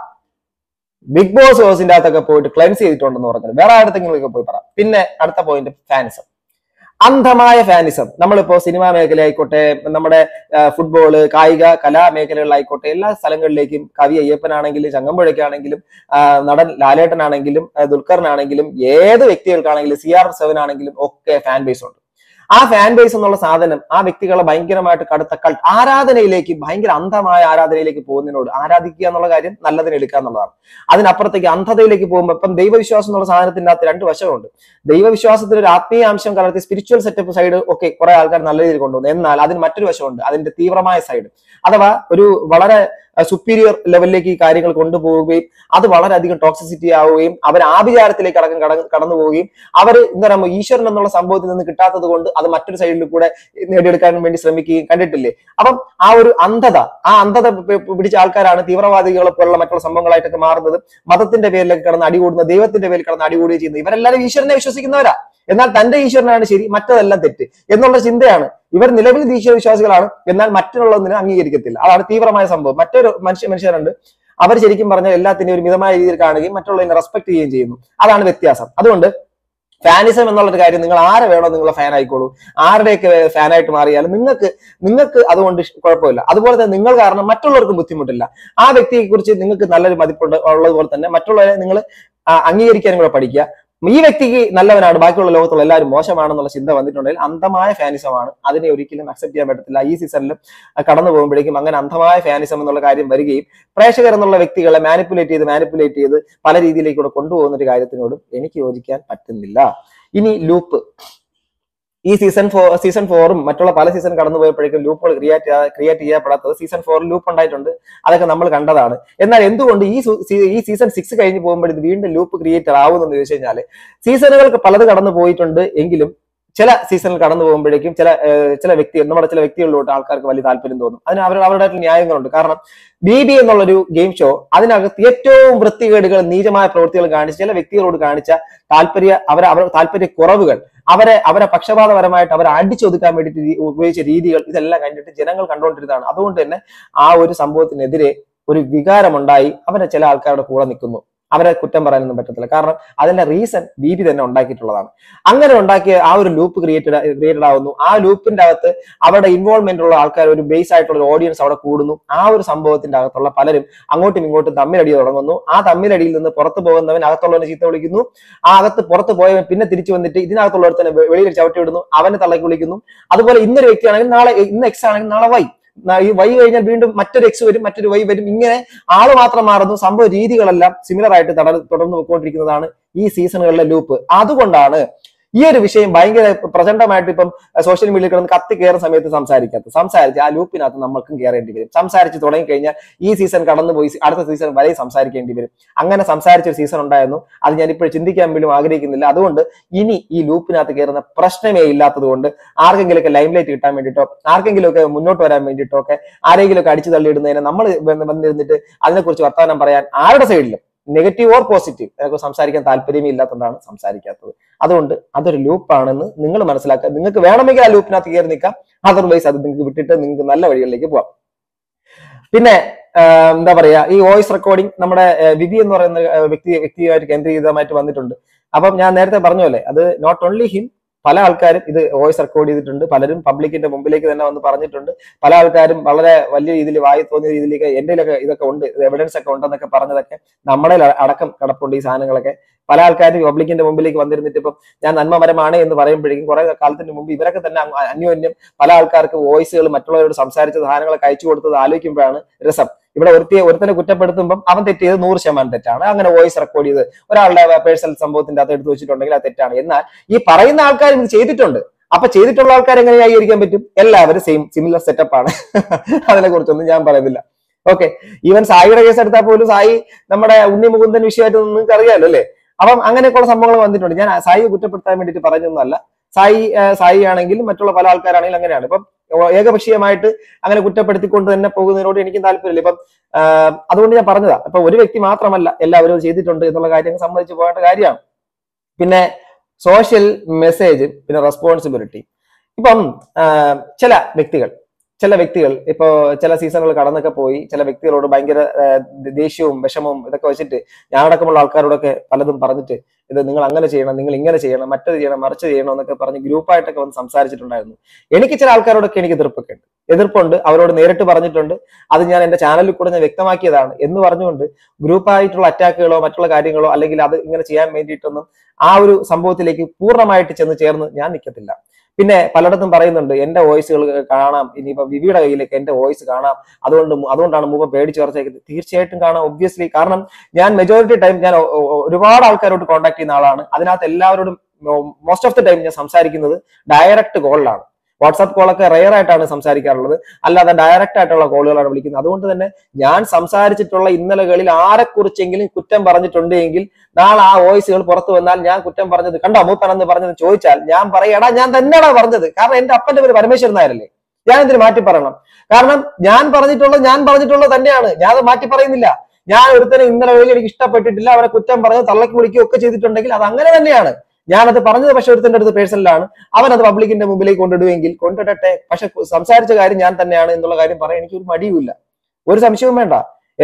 ബിഗ് ബോസ് ഹൗസിന്റെ അകത്തൊക്കെ പോയിട്ട് ക്ലെൻസ് ചെയ്തിട്ടുണ്ടെന്ന് പറഞ്ഞത് വേറെ ആയിടത്തെങ്കിലൊക്കെ പോയി പറ. പിന്നെ അടുത്ത പോയിന്റ്, ഫാനിസം. അന്ധമായ ഫാനിസം. നമ്മളിപ്പോ സിനിമാ മേഖല ആയിക്കോട്ടെ, നമ്മുടെ ഫുട്ബോള്, കായിക കലാ മേഖലകളിലായിക്കോട്ടെ, എല്ലാ സ്ഥലങ്ങളിലേക്കും കവി അയ്യപ്പനാണെങ്കിലും ചങ്ങമ്പുഴയ്ക്കാണെങ്കിലും നടൻ ലാലേട്ടനാണെങ്കിലും ദുൽഖറിനാണെങ്കിലും ഏത് വ്യക്തികൾക്കാണെങ്കിലും CR7 ആണെങ്കിലും ഒക്കെ ഫാൻ ബേസ് ഉണ്ട്. ആ ഫാൻ ബേസ് എന്നുള്ള സാധനം ആ വ്യക്തികളെ ഭയങ്കരമായിട്ട് കടുത്ത ആരാധനയിലേക്ക്, ഭയങ്കര അന്ധമായ ആരാധനയിലേക്ക് പോകുന്നതിനോട്, ആരാധിക്കുക എന്നുള്ള കാര്യം നല്ലതിന് എടുക്കുക എന്നുള്ളതാണ്. അതിനപ്പുറത്തേക്ക് അന്ധതയിലേക്ക് പോകുമ്പോൾ ഇപ്പം ദൈവവിശ്വാസം എന്നുള്ള സാധനത്തിന്റെ അകത്ത് രണ്ട് വശമുണ്ട്. ദൈവവിശ്വാസത്തിൽ ഒരു ആത്മീയ അംശം കലർത്തി സ്പിരിച്വൽ സെറ്റപ്പ് സൈഡ് ഒക്കെ കുറെ ആൾക്കാർ നല്ല രീതിയിൽ കൊണ്ടുവന്നു. എന്നാൽ അതിന് മറ്റൊരു വശമുണ്ട്, അതിന്റെ തീവ്രമായ സൈഡ്, അഥവാ ഒരു വളരെ സുപ്പീരിയർ ലെവലിലേക്ക് ഈ കാര്യങ്ങൾ കൊണ്ടുപോവുകയും അത് വളരെയധികം ടോക്സിസിറ്റി ആവുകയും അവർ ആഭിചാരത്തിലേക്ക് അടക്കം കടന്നു പോവുകയും അവർ എന്താ പറയുക ഈശ്വരൻ എന്നുള്ള സംഭവത്തിൽ നിന്ന് കിട്ടാത്തത് കൊണ്ട് അത് മറ്റൊരു സൈഡിൽ കൂടെ നേടിയെടുക്കാൻ വേണ്ടി ശ്രമിക്കുകയും കണ്ടിട്ടില്ലേ. അപ്പം ആ ഒരു അന്ധത പിടിച്ച ആൾക്കാരാണ് തീവ്രവാദികളെ പോലുള്ള മറ്റുള്ള സംഭവങ്ങളായിട്ടൊക്കെ മാറുന്നത്. മതത്തിന്റെ പേരിലേക്ക് കടന്ന് അടികൂടുന്ന, ദൈവത്തിന്റെ പേരിൽ കടന്ന് അടികൂടുകയും ചെയ്യുന്നത്. ഇവരെല്ലാവരും ഈശ്വരനെ വിശ്വസിക്കുന്നവരാ, എന്നാൽ തന്റെ ഈശ്വരനാണ് ശരി, മറ്റതെല്ലാം തെറ്റ് എന്നുള്ള ചിന്തയാണ്. ഇവർ നിലവിൽ ഈശ്വര വിശ്വാസികളാണ്, എന്നാൽ മറ്റുള്ളതിനെ അംഗീകരിക്കത്തില്ല. അതാണ് തീവ്രമായ സംഭവം. മറ്റൊരു മനുഷ്യരുണ്ട്, അവർ ശരിക്കും പറഞ്ഞാൽ എല്ലാത്തിനെയും ഒരു മിതമായ രീതിയിൽ കാണുകയും മറ്റുള്ളതിനെ റെസ്പെക്ട് ചെയ്യുകയും ചെയ്യുന്നു. അതാണ് വ്യത്യാസം. അതുകൊണ്ട് ഫാനിസം എന്നുള്ളൊരു കാര്യം, നിങ്ങൾ ആരെ വേണോ നിങ്ങളെ ഫാൻ ആയിക്കോളൂ, ആരുടെയൊക്കെ ഫാനായിട്ട് മാറിയാലും നിങ്ങൾക്ക് അതുകൊണ്ട് കുഴപ്പമില്ല. അതുപോലെ തന്നെ നിങ്ങൾ കാരണം മറ്റുള്ളവർക്കും ബുദ്ധിമുട്ടില്ല. ആ വ്യക്തിയെ കുറിച്ച് നിങ്ങൾക്ക് നല്ലൊരു മതിപ്പുണ്ട് ഉള്ളതുപോലെ തന്നെ മറ്റുള്ളവരെ നിങ്ങൾ അംഗീകരിക്കാനും കൂടെ പഠിക്കുക. ഈ വ്യക്തിക്ക് നല്ലവനാണ്, ബാക്കിയുള്ള ലോകത്തുള്ള എല്ലാവരും മോശമാണെന്നുള്ള ചിന്ത വന്നിട്ടുണ്ടെങ്കിൽ അന്ധമായ ഫാനിസമാണ്. അതിനെ ഒരിക്കലും അക്സെപ്റ്റ് ചെയ്യാൻ പറ്റത്തില്ല. ഈ സീസണിലും കടന്നു പോകുമ്പോഴേക്കും അങ്ങനെ അന്ധമായ ഫാനിസം എന്നുള്ള കാര്യം വരികയും പ്രേക്ഷകർ എന്നുള്ള വ്യക്തികളെ മാനിപ്പുലേറ്റ് ചെയ്ത് പല രീതിയിലേക്കൂടെ കൊണ്ടുപോകുന്ന ഒരു കാര്യത്തിനോടും എനിക്ക് യോജിക്കാൻ പറ്റുന്നില്ല. ഇനി ലൂപ്പ്. ഈ സീസൺ 4ഉം മറ്റുള്ള പല സീസൺ കടന്നു പോയപ്പോഴേക്കും ലൂപ്പുകൾ ക്രിയേറ്റ് ചെയ്യപ്പെടാത്തത് സീസൺ 4 ലൂപ്പ് ഉണ്ടായിട്ടുണ്ട്. അതൊക്കെ നമ്മൾ കണ്ടതാണ്. എന്നാൽ എന്തുകൊണ്ട് ഈ സീസൺ 6 കഴിഞ്ഞ് പോകുമ്പോൾ ഇത് വീണ്ടും ലൂപ്പ് ക്രിയേറ്റർ ആവുമെന്ന് ചോദിച്ചു കഴിഞ്ഞാൽ, സീസണുകൾക്ക് പലത് കടന്നു പോയിട്ടുണ്ട് എങ്കിലും ചില സീസണിൽ കടന്നു പോകുമ്പോഴേക്കും ചില വ്യക്തികളിലോട്ട് ആൾക്കാർക്ക് വലിയ താല്പര്യം തോന്നും. അതിന് അവരുടെ ന്യായങ്ങളുണ്ട്. കാരണം BB എന്നുള്ളൊരു ഗെയിം ഷോ, അതിനകത്ത് ഏറ്റവും വൃത്തികേടുകൾ, നീചമായ പ്രവൃത്തികൾ കാണിച്ച ചില വ്യക്തികളോട് കാണിച്ച താല്പര്യ കുറവുകൾ, അവരെ പക്ഷപാതപരമായിട്ട് അവരെ അടിച്ചൊതുക്കാൻ വേണ്ടിയിട്ട് ഉപയോഗിച്ച രീതികൾ, ഇതെല്ലാം കണ്ടിട്ട് ജനങ്ങൾ കണ്ടുകൊണ്ടിരുന്നതാണ്. അതുകൊണ്ട് തന്നെ ആ ഒരു സംഭവത്തിനെതിരെ ഒരു വികാരമുണ്ടായി അവരെ ചില ആൾക്കാരുടെ കൂടെ നിൽക്കുന്നു. അവരെ കുറ്റം പറയാനൊന്നും പറ്റത്തില്ല. കാരണം അതിന്റെ റീസൺ BB തന്നെ ഉണ്ടാക്കിയിട്ടുള്ളതാണ്. അങ്ങനെ ഉണ്ടാക്കിയ ആ ഒരു ലൂപ്പ് ക്രിയേറ്റഡ് ആവുന്നു. ആ ലൂപ്പിന്റെ അകത്ത് അവരുടെ ഇൻവോൾവ്മെന്റ് ഉള്ള ആൾക്കാർ, ഒരു ബേസ് ആയിട്ടുള്ള ഒരു ഓഡിയൻസ് അവിടെ കൂടുന്നു. ആ ഒരു സംഭവത്തിന്റെ അകത്തുള്ള പലരും അങ്ങോട്ടും ഇങ്ങോട്ടും തമ്മിലടി തുടങ്ങുന്നു. ആ തമ്മിലടിയിൽ നിന്ന് പുറത്തു പോകുന്നവൻ അകത്തുള്ളവനെ ചീത്ത വിളിക്കുന്നു. ആ അകത്ത് പുറത്ത് പോയവൻ പിന്നെ തിരിച്ചു വന്നിട്ട് ഇതിനകത്തുള്ളവർ തന്നെ വെളിയിൽ ചവിട്ടി വിടുന്നു, അവനെ തള്ളക്കി വിളിക്കുന്നു. അതുപോലെ ഇന്നൊരു വ്യക്തിയാണെങ്കിൽ ഇന്ന് X ആണെങ്കിൽ നാളെ Y, ഈ Y കഴിഞ്ഞാൽ വീണ്ടും മറ്റൊരു X വരും, മറ്റൊരു Y വരും. ഇങ്ങനെ ആള് മാത്രം മാറുന്നു. സംഭവ രീതികളെല്ലാം സിമിലർ ആയിട്ട് തുടർന്ന് പോയിക്കൊണ്ടിരിക്കുന്നതാണ് ഈ സീസണുകളിലെ ലൂപ്പ്. അതുകൊണ്ടാണ് ഈ ഒരു വിഷയം ഭയങ്കര പ്രചണ്ഡമായിട്ട് ഇപ്പം സോഷ്യൽ മീഡിയയിൽ കിടന്ന് കത്തി കയറുന്ന സമയത്ത് സംസാരിച്ച് ആ ലൂപ്പിനകത്ത് നമ്മൾക്കും കയറേണ്ടി വരും. സംസാരിച്ച് തുടങ്ങി കഴിഞ്ഞാൽ ഈ സീസൺ കടന്നുപോയി അടുത്ത സീസൺ വരെ സംസാരിക്കേണ്ടി വരും. അങ്ങനെ സംസാരിച്ചൊരു സീസൺ ഉണ്ടായിരുന്നു. അത് ഞാൻ ഇപ്പോൾ ചിന്തിക്കാൻ പോലും ആഗ്രഹിക്കുന്നില്ല. അതുകൊണ്ട് ഇനി ഈ ലൂപ്പിനകത്ത് കയറുന്ന പ്രശ്നമേ ഇല്ലാത്തത് കൊണ്ട് ആർക്കെങ്കിലുമൊക്കെ ലൈം ലൈറ്റ് കിട്ടാൻ വേണ്ടിയിട്ടോ, ആർക്കെങ്കിലുമൊക്കെ മുന്നോട്ട് വരാൻ വേണ്ടിയിട്ടോ ഒക്കെ ആരെങ്കിലുമൊക്കെ അടിച്ചു തള്ളിയിടുന്നതിനെ നമ്മൾ വന്നിരുന്നിട്ട് അതിനെക്കുറിച്ച് വർത്തമാനം പറയാൻ ആരുടെ സൈഡിലും നെഗറ്റീവ് ഓർ പോസിറ്റീവ് അതിനെക്കുറിച്ച് സംസാരിക്കാൻ താല്പര്യമേ ഇല്ലാത്തതുകൊണ്ടാണ് സംസാരിക്കാത്തത്. അതുകൊണ്ട് അതൊരു ലൂപ്പാണെന്ന് നിങ്ങൾ മനസ്സിലാക്കുക. നിങ്ങൾക്ക് വേണമെങ്കിൽ ആ ലൂപ്പിനകത്ത് കയറി നിൽക്കാം, അതർവൈസ് അത് നിങ്ങൾക്ക് വിട്ടിട്ട് നിങ്ങൾക്ക് നല്ല വഴികളിലേക്ക് പോവാം. പിന്നെ എന്താ പറയാ, ഈ വോയിസ് റെക്കോർഡിംഗ് നമ്മുടെ വിവി എന്ന് പറയുന്ന വ്യക്തിയായിട്ട് കേന്ദ്രീകൃതമായിട്ട് വന്നിട്ടുണ്ട്. അപ്പം ഞാൻ നേരത്തെ പറഞ്ഞ പോലെ അത് നോട്ട് ഓൺലി ഹിം, പല ആൾക്കാരും ഇത് വോയിസ് റെക്കോർഡ് ചെയ്തിട്ടുണ്ട്. പലരും പബ്ലിക്കിന്റെ മുമ്പിലേക്ക് തന്നെ വന്ന് പറഞ്ഞിട്ടുണ്ട്. പല ആൾക്കാരും വളരെ വലിയ രീതിയിൽ വായി തോന്നിയ രീതിയിലേക്ക് എന്റെയിലൊക്കെ ഇതൊക്കെ ഉണ്ട്, എവിഡൻസ് ഒക്കെ ഉണ്ടെന്നൊക്കെ പറഞ്ഞതൊക്കെ നമ്മളെ അടക്കം കിടപ്പുണ്ട്. ഈ സാധനങ്ങളൊക്കെ പല ആൾക്കാരും പബ്ലിക്കിന്റെ മുമ്പിലേക്ക് വന്നിരുന്നിട്ട് ഇപ്പം ഞാൻ നന്മമരമാണ് എന്ന് പറയുമ്പോഴേക്കും കുറെ കാലത്തിന് മുമ്പ് ഇവരൊക്കെ തന്നെ അന്യോന്യം പല ആൾക്കാർക്ക് വോയിസുകൾ മറ്റുള്ളവരോട് സംസാരിച്ച സാധനങ്ങളൊക്കെ അയച്ചു കൊടുത്തത് ആലോചിക്കുമ്പോഴാണ് രസം. ഇവിടെ ഒരുത്തനെ കുറ്റപ്പെടുത്തുമ്പോൾ അവൻ തെറ്റിയത് 100% തെറ്റാണ്. അങ്ങനെ വോയിസ് റെക്കോർഡ് ചെയ്ത് ഒരാളുടെ പേഴ്സണൽ സംഭവത്തിന്റെ അകത്ത് എടുത്തു വെച്ചിട്ടുണ്ടെങ്കിൽ അത് തെറ്റാണ്. എന്നാൽ ഈ പറയുന്ന ആൾക്കാർ ഇത് ചെയ്തിട്ടുണ്ട്. അപ്പൊ ചെയ്തിട്ടുള്ള ആൾക്കാർ എങ്ങനെ ന്യായീകരിക്കാൻ പറ്റും? എല്ലാവരും സിമിലർ സെറ്റപ്പ് ആണ്. അതിനെ കുറിച്ചൊന്നും ഞാൻ പറയുന്നില്ല. ഓക്കെ, ഈവൻ സായിയുടെ കേസ് എടുത്താൽ പോലും സായി നമ്മുടെ ഉണ്ണി മുകുന്ദൻ വിഷയമായിട്ട് നിങ്ങൾക്ക് അറിയാലോ അല്ലേ? അപ്പം അങ്ങനെയൊക്കെയുള്ള സംഭവങ്ങൾ വന്നിട്ടുണ്ട്. ഞാൻ സായിയെ കുറ്റപ്പെടുത്താൻ വേണ്ടിയിട്ട് പറഞ്ഞൊന്നുമല്ല. സായി ആണെങ്കിലും മറ്റുള്ള പല ആൾക്കാരാണെങ്കിലും അങ്ങനെയാണ്. ഇപ്പം ഏകപക്ഷീയമായിട്ട് അങ്ങനെ കുറ്റപ്പെടുത്തിക്കൊണ്ട് തന്നെ പോകുന്നതിനോട് എനിക്കും താല്പര്യമില്ല. ഇപ്പം അതുകൊണ്ട് ഞാൻ പറഞ്ഞതാ. ഇപ്പൊ ഒരു വ്യക്തി മാത്രമല്ല, എല്ലാവരും ചെയ്തിട്ടുണ്ട് എന്നുള്ള കാര്യങ്ങൾ സമ്മതിച്ചു പോകേണ്ട കാര്യമാണ്. പിന്നെ സോഷ്യൽ മെസ്സേജ്, പിന്നെ റെസ്പോൺസിബിലിറ്റി. ഇപ്പം ചില വ്യക്തികൾ ഇപ്പോ ചില സീസണുകൾ കടന്നൊക്കെ പോയി ചില വ്യക്തികളോട് ഭയങ്കര ദേഷ്യവും വിഷമവും ഇതൊക്കെ വെച്ചിട്ട് ഞാൻ അടക്കമുള്ള ആൾക്കാരോടൊക്കെ പലതും പറഞ്ഞിട്ട് ഇത് നിങ്ങൾ അങ്ങനെ ചെയ്യണം, നിങ്ങൾ ഇങ്ങനെ ചെയ്യണം, മറ്റത് ചെയ്യണം, മറിച്ച് ചെയ്യണം എന്നൊക്കെ പറഞ്ഞ് ഗ്രൂപ്പായിട്ടൊക്കെ വന്ന് സംസാരിച്ചിട്ടുണ്ടായിരുന്നു. എനിക്ക് ചില ആൾക്കാരോടൊക്കെ എനിക്ക് എതിർപ്പുണ്ട്. അവരോട് നേരിട്ട് പറഞ്ഞിട്ടുണ്ട്. അത് ഞാൻ എന്റെ ചാനലിൽ കൂടെ ഞാൻ വ്യക്തമാക്കിയതാണ് എന്ന് പറഞ്ഞുകൊണ്ട് ഗ്രൂപ്പായിട്ടുള്ള അറ്റാക്കുകളോ മറ്റുള്ള കാര്യങ്ങളോ അല്ലെങ്കിൽ അത് ഇങ്ങനെ ചെയ്യാൻ വേണ്ടിയിട്ടൊന്നും ആ ഒരു സംഭവത്തിലേക്ക് പൂർണ്ണമായിട്ട് ചേർന്ന് ഞാൻ നിൽക്കത്തില്ല. പിന്നെ പലയിടത്തും പറയുന്നുണ്ട് എന്റെ വോയിസുകൾ കാണാം, ഇനിയിപ്പോ വിവിയുടെ കയ്യിലേക്ക് എന്റെ വോയിസ് കാണാം, അതുകൊണ്ടാണ് മൂപ്പ പേടിച്ച് കുറച്ചേക്കുന്നത്. തീർച്ചയായിട്ടും കാണാം, ഒബ്വിയസ്ലി. കാരണം ഞാൻ മെജോറിറ്റി ടൈം ഞാൻ ഒരുപാട് ആൾക്കാരോട് കോൺടാക്ട് ചെയ്യുന്ന ആളാണ്. അതിനകത്ത് എല്ലാവരോടും മോസ്റ്റ് ഓഫ് ദി ടൈം ഞാൻ സംസാരിക്കുന്നത് ഡയറക്റ്റ് കോളിലാണ്. വാട്സാപ്പ് കോളൊക്കെ റെയർ ആയിട്ടാണ് സംസാരിക്കാറുള്ളത്, അല്ലാതെ ഡയറക്റ്റ് ആയിട്ടുള്ള കോളുകളാണ് വിളിക്കുന്നത്. അതുകൊണ്ട് തന്നെ ഞാൻ സംസാരിച്ചിട്ടുള്ള ഇന്നലകളിൽ ആരെക്കുറിച്ചെങ്കിലും കുറ്റം പറഞ്ഞിട്ടുണ്ട് എങ്കിൽ നാളെ ആ വോയിസുകൾ പുറത്തു വന്നാൽ ഞാൻ കുറ്റം പറഞ്ഞത് കണ്ടോ മൂപ്പനെന്ന് പറഞ്ഞത് ചോദിച്ചാൽ ഞാൻ പറയടാ ഞാൻ തന്നെയാടാ പറഞ്ഞത്. കാരണം എന്റെ അപ്പന്റെ പേര് പരമേശ്വരൻ നായരല്ലേ, ഞാൻ എന്തിനു മാറ്റി പറയണം? കാരണം ഞാൻ പറഞ്ഞിട്ടുള്ളത് തന്നെയാണ്, ഞാൻ അത് മാറ്റി പറയുന്നില്ല. ഞാൻ ഒരുത്തനെ ഇന്നലെ എനിക്ക് ഇഷ്ടപ്പെട്ടിട്ടില്ല, അവരെ കുറ്റം പറഞ്ഞ് തള്ളക്കി വിളിക്കുകയോ ഒക്കെ ചെയ്തിട്ടുണ്ടെങ്കിൽ അത് അങ്ങനെ തന്നെയാണ്. ഞാനത് പറഞ്ഞത് പക്ഷെ ഒരുത്തന്റെ അടുത്ത് പേഴ്സണലാണ്, അവൻ അത് പബ്ലിക്കിന്റെ മുമ്പിലേക്ക് കൊണ്ടിടുമെങ്കിൽ കൊണ്ടിടട്ടെ. പക്ഷെ സംസാരിച്ച കാര്യം ഞാൻ തന്നെയാണ് എന്നുള്ള കാര്യം പറയാൻ എനിക്ക് ഒരു മടിയുമില്ല, ഒരു സംശയവും വേണ്ട.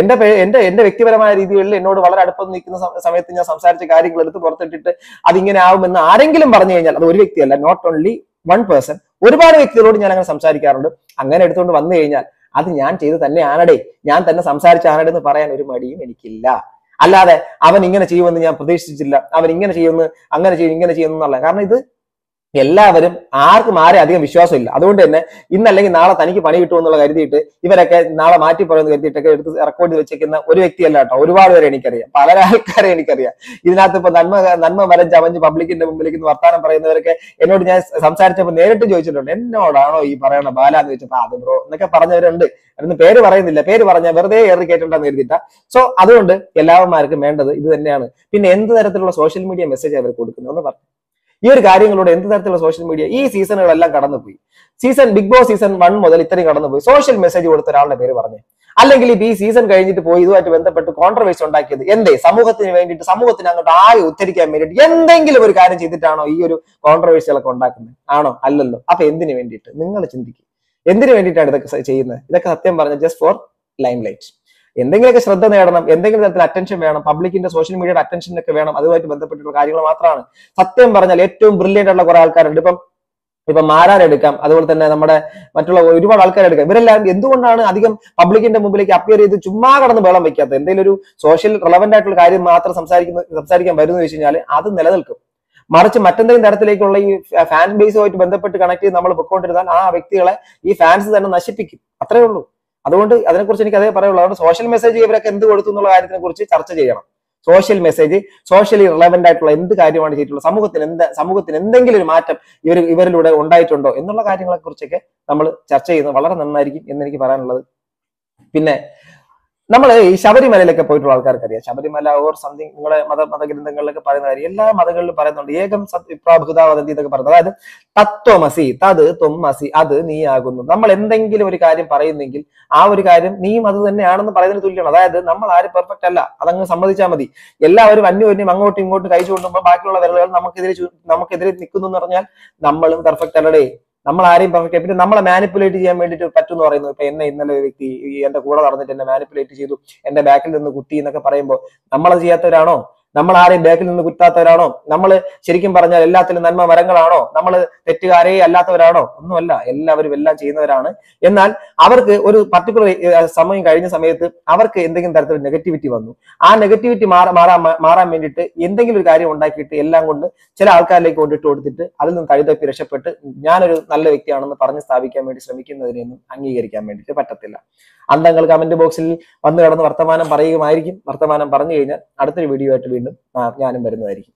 എന്റെ വ്യക്തിപരമായ രീതികളിൽ എന്നോട് വളരെ അടുപ്പം നിൽക്കുന്ന സമയത്ത് ഞാൻ സംസാരിച്ച കാര്യങ്ങൾ എടുത്ത് പുറത്തിട്ടിട്ട് അതിങ്ങനെ ആവുമെന്ന് ആരെങ്കിലും പറഞ്ഞു കഴിഞ്ഞാൽ, അത് ഒരു വ്യക്തിയല്ല, നോട്ട് ഓൺലി വൺ പേഴ്സൺ, ഒരുപാട് വ്യക്തികളോട് ഞാൻ അങ്ങനെ സംസാരിക്കാറുണ്ട്. അങ്ങനെ എടുത്തുകൊണ്ട് വന്നു കഴിഞ്ഞാൽ അത് ഞാൻ ചെയ്ത് തന്നെ ആണടേ, ഞാൻ തന്നെ സംസാരിച്ച ആണടേ എന്ന് പറയാൻ ഒരു മടിയും എനിക്കില്ല. അല്ലാതെ അവൻ ഇങ്ങനെ ചെയ്യുമെന്ന് ഞാൻ പ്രതീക്ഷിച്ചില്ല, അവൻ ഇങ്ങനെ ചെയ്യുമെന്ന് അങ്ങനെ ചെയ്യും ഇങ്ങനെ ചെയ്യുമെന്നല്ല. കാരണം ഇത് എല്ലാവരും ആർക്കും ആരെ അധികം വിശ്വാസമില്ല. അതുകൊണ്ട് തന്നെ ഇന്നല്ലെങ്കിൽ നാളെ തനിക്ക് പണി കിട്ടുമെന്നുള്ള കരുതിയിട്ട് ഇവരൊക്കെ നാളെ മാറ്റി പറയുമെന്ന് കരുതിയിട്ടൊക്കെ എടുത്ത് റെക്കോർഡ് വെച്ചേക്കുന്ന ഒരു വ്യക്തിയല്ല കേട്ടോ, ഒരുപാട് പേരെ എനിക്കറിയാം, പല ആൾക്കാരെ എനിക്കറിയാം. ഇതിനകത്ത് ഇപ്പൊ നന്മ വരം ചമഞ്ഞ് പബ്ലിക്കിന്റെ മുമ്പിലേക്ക് വർത്താനം പറയുന്നവരൊക്കെ എന്നോട് ഞാൻ സംസാരിച്ചപ്പോൾ നേരിട്ട് ചോദിച്ചിട്ടുണ്ട്, എന്നോടാണോ ഈ പറയണ ബാല എന്ന് ചോദിച്ചപ്പോ അത് ബ്രോ എന്നൊക്കെ പറഞ്ഞവരുണ്ട്. അതിന് പേര് പറയുന്നില്ല, പേര് പറഞ്ഞാൽ വെറുതെ ഏറി കേട്ടിട്ടുണ്ടെന്ന് കരുതിയിട്ടാ. സോ അതുകൊണ്ട് എല്ലാവന്മാർക്കും വേണ്ടത് ഇത് തന്നെയാണ്. പിന്നെ എന്ത് തരത്തിലുള്ള സോഷ്യൽ മീഡിയ മെസ്സേജ് അവർ കൊടുക്കുന്നു എന്ന് പറഞ്ഞു. ഈ ഒരു കാര്യങ്ങളോട് എന്ത് തരത്തിലുള്ള സോഷ്യൽ മീഡിയ ഈ സീസണുകളെല്ലാം കടന്നുപോയി. ബിഗ് ബോസ് സീസൺ 1 മുതൽ ഇത്രയും കടന്നുപോയി. സോഷ്യൽ മെസ്സേജ് കൊടുത്ത ഒരാളുടെ പേര് പറഞ്ഞു. അല്ലെങ്കിൽ ഈ സീസൺ കഴിഞ്ഞിട്ട് പോയി ഇതുമായിട്ട് ബന്ധപ്പെട്ട് കോൺട്രവേഴ്സി ഉണ്ടാക്കിയത് എന്തേ? സമൂഹത്തിന് വേണ്ടിയിട്ട്, സമൂഹത്തിന് അങ്ങോട്ട് ആകെ ഉദ്ധരിക്കാൻ വേണ്ടിയിട്ട് എന്തെങ്കിലും ഒരു കാര്യം ചെയ്തിട്ടാണോ ഈ ഒരു കോൺട്രവേഴ്സികളൊക്കെ ഉണ്ടാക്കുന്നത്? ആണോ? അല്ലല്ലോ. അപ്പൊ എന്തിനു വേണ്ടിയിട്ട്? നിങ്ങൾ ചിന്തിക്കും, എന്തിനു വേണ്ടിയിട്ടാണ് ഇതൊക്കെ ചെയ്യുന്നത്? ഇതൊക്കെ സത്യം പറഞ്ഞ ജസ്റ്റ് ഫോർ ലൈം ലൈറ്റ്. എന്തെങ്കിലുമൊക്കെ ശ്രദ്ധ നേടണം, എന്തെങ്കിലും തരത്തിൽ അറ്റൻഷൻ വേണം, പബ്ലിക്കിന്റെ സോഷ്യൽ മീഡിയയുടെ അറ്റൻഷൻ ഒക്കെ വേണം. അതുമായിട്ട് ബന്ധപ്പെട്ടിട്ടുള്ള കാര്യങ്ങൾ മാത്രമാണ്. സത്യം പറഞ്ഞാൽ ഏറ്റവും ബ്രില്യൻ്റ് ആയിട്ടുള്ള കുറെ ആൾക്കാരുണ്ട്. ഇപ്പം മാരാരെടുക്കാം, അതുപോലെ തന്നെ നമ്മുടെ മറ്റുള്ള ഒരുപാട് ആൾക്കാരെടുക്കാം. ഇവരെല്ലാം എന്തുകൊണ്ടാണ് അധികം പബ്ലിക്കിന്റെ മുമ്പിലേക്ക് അപ്പിയർ ചെയ്ത് ചുമ്മാ കടന്ന് ബഹളം വെക്കാത്തത്? എന്തെങ്കിലും ഒരു സോഷ്യൽ റെലവന്റ് ആയിട്ടുള്ള കാര്യം മാത്രം സംസാരിക്കാൻ വരുന്നു വെച്ച് കഴിഞ്ഞാൽ അത് നിലനിൽക്കും. മറിച്ച് മറ്റെന്തെങ്കിലും തരത്തിലേക്കുള്ള ഈ ഫാൻ ബേസുമായിട്ട് ബന്ധപ്പെട്ട് കണക്ട് ചെയ്ത് നമ്മൾ പൊയ്ക്കൊണ്ടിരുന്നാൽ ആ വ്യക്തികളെ ഈ ഫാൻസ് തന്നെ നശിപ്പിക്കും. അത്രേ ഉള്ളൂ. അതുകൊണ്ട് അതിനെക്കുറിച്ച് എനിക്ക് അതേ പറയുള്ളൂ. അതുകൊണ്ട് സോഷ്യൽ മെസ്സേജ് ഇവരൊക്കെ എന്ത് കൊടുത്തു എന്നുള്ള കാര്യത്തിനെ കുറിച്ച് ചർച്ച ചെയ്യണം. സോഷ്യൽ മെസ്സേജ്, സോഷ്യലി റിലവന്റ് ആയിട്ടുള്ള എന്ത് കാര്യമാണ് ചെയ്തിട്ടുള്ളത്, സമൂഹത്തിന് എന്തെങ്കിലും ഒരു മാറ്റം ഇവരിലൂടെ ഉണ്ടായിട്ടുണ്ടോ എന്നുള്ള കാര്യങ്ങളെ കുറിച്ചൊക്കെ നമ്മൾ ചർച്ച ചെയ്യുന്നത് വളരെ നന്നായിരിക്കും എന്ന് എനിക്ക് പറയാനുള്ളത്. പിന്നെ നമ്മൾ ഈ ശബരിമലയിലൊക്കെ പോയിട്ടുള്ള ആൾക്കാർക്ക് അറിയാം, ശബരിമല ഓർ സംതിങ് നിങ്ങളെ മതഗ്രന്ഥങ്ങളിലൊക്കെ പറയുന്ന കാര്യം എല്ലാ മതങ്ങളിലും പറയുന്നുണ്ട്. ഏകം സത്പ്രാഭുതാവതന്തി എന്നൊക്കെ പറയുന്നത്, അതായത് തത്വമസി തത് ത്വമസി, അത് നീ ആകുന്നു. നമ്മൾ എന്തെങ്കിലും ഒരു കാര്യം പറയുന്നെങ്കിൽ ആ ഒരു കാര്യം നീയും അത് തന്നെയാണെന്ന് പറയുന്നതിന് തുല്യമാണ്. അതായത് നമ്മൾ ആരും പെർഫെക്റ്റ് അല്ല, അതങ്ങ് സമ്മതിച്ചാൽ മതി. എല്ലാവരും അന്യോന്യം അങ്ങോട്ടും ഇങ്ങോട്ടും കൈ ചൂണ്ടുമ്പോൾ ബാക്കിയുള്ള വിരലുകൾ നമുക്കെതിരെ നിൽക്കുന്നു എന്ന് പറഞ്ഞാൽ നമ്മളും പെർഫെക്റ്റ് അല്ലടേ. നമ്മൾ ആരെയും പെർഫെക്റ്റ്. പിന്നെ നമ്മളെ മാനിപ്പുലേറ്റ് ചെയ്യാൻ വേണ്ടിയിട്ട് പറ്റുമെന്ന് പറയുന്നു. ഇപ്പൊ എന്നെ ഇന്നലെ ഒരു വ്യക്തി എന്റെ കൂടെ നടന്നിട്ട് എന്നെ മാനിപ്പുലേറ്റ് ചെയ്തു, എന്റെ ബാക്കിൽ നിന്ന് കുത്തി എന്നൊക്കെ പറയുമ്പോൾ നമ്മളത് ചെയ്യാത്തവരാണോ? നമ്മൾ ആരെയും ബാക്കിൽ നിന്ന് കുത്താത്തവരാണോ? നമ്മൾ ശരിക്കും പറഞ്ഞാൽ എല്ലാത്തിലും നന്മ മരങ്ങളാണോ? നമ്മൾ തെറ്റുകാരെ അല്ലാത്തവരാണോ? ഒന്നുമല്ല, എല്ലാവരും എല്ലാം ചെയ്യുന്നവരാണ്. എന്നാൽ അവർക്ക് ഒരു പർട്ടിക്കുലർ സമയം കഴിഞ്ഞ സമയത്ത് അവർക്ക് എന്തെങ്കിലും തരത്തിലുള്ള നെഗറ്റിവിറ്റി വന്നു. ആ നെഗറ്റിവിറ്റി മാറാൻ വേണ്ടിയിട്ട് എന്തെങ്കിലും ഒരു കാര്യം ഉണ്ടാക്കിയിട്ട് എല്ലാം കൊണ്ട് ചില ആൾക്കാരിലേക്ക് കൊണ്ടിട്ട് കൊടുത്തിട്ട് അതിൽ നിന്ന് തഴുതപ്പി രക്ഷപ്പെട്ട് ഞാനൊരു നല്ല വ്യക്തിയാണെന്ന് പറഞ്ഞ് സ്ഥാപിക്കാൻ വേണ്ടി ശ്രമിക്കുന്നതിനെയൊന്നും അംഗീകരിക്കാൻ വേണ്ടിയിട്ട് പറ്റത്തില്ല. അന്തങ്ങൾ കമന്റ് ബോക്സിൽ വന്നു കിടന്ന് വർത്തമാനം പറയുമായിരിക്കും. വർത്തമാനം പറഞ്ഞു കഴിഞ്ഞാൽ അടുത്തൊരു വീഡിയോ ആയിട്ട് വീണ്ടും ഞാനും വരുന്നതായിരിക്കും.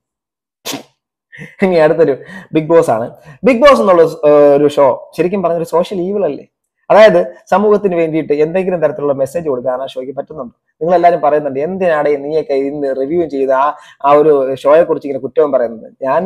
ഇനി അടുത്തൊരു ബിഗ് ബോസ് ആണ്. ബിഗ് ബോസ് എന്നുള്ള ഒരു ഷോ ശരിക്കും പറഞ്ഞൊരു സോഷ്യൽ ഈവിൾ അല്ലേ? അതായത് സമൂഹത്തിന് വേണ്ടിയിട്ട് എന്തെങ്കിലും തരത്തിലുള്ള മെസ്സേജ് കൊടുക്കാൻ ആ ഷോയ്ക്ക് പറ്റുന്നുണ്ട്. നിങ്ങൾ എല്ലാവരും പറയുന്നുണ്ട് എന്തിനാണ് നീയൊക്കെ ഇന്ന് റിവ്യൂ ചെയ്ത് ആ ഒരു ഷോയെ കുറിച്ച് ഇങ്ങനെ കുറ്റവും പറയുന്നത്.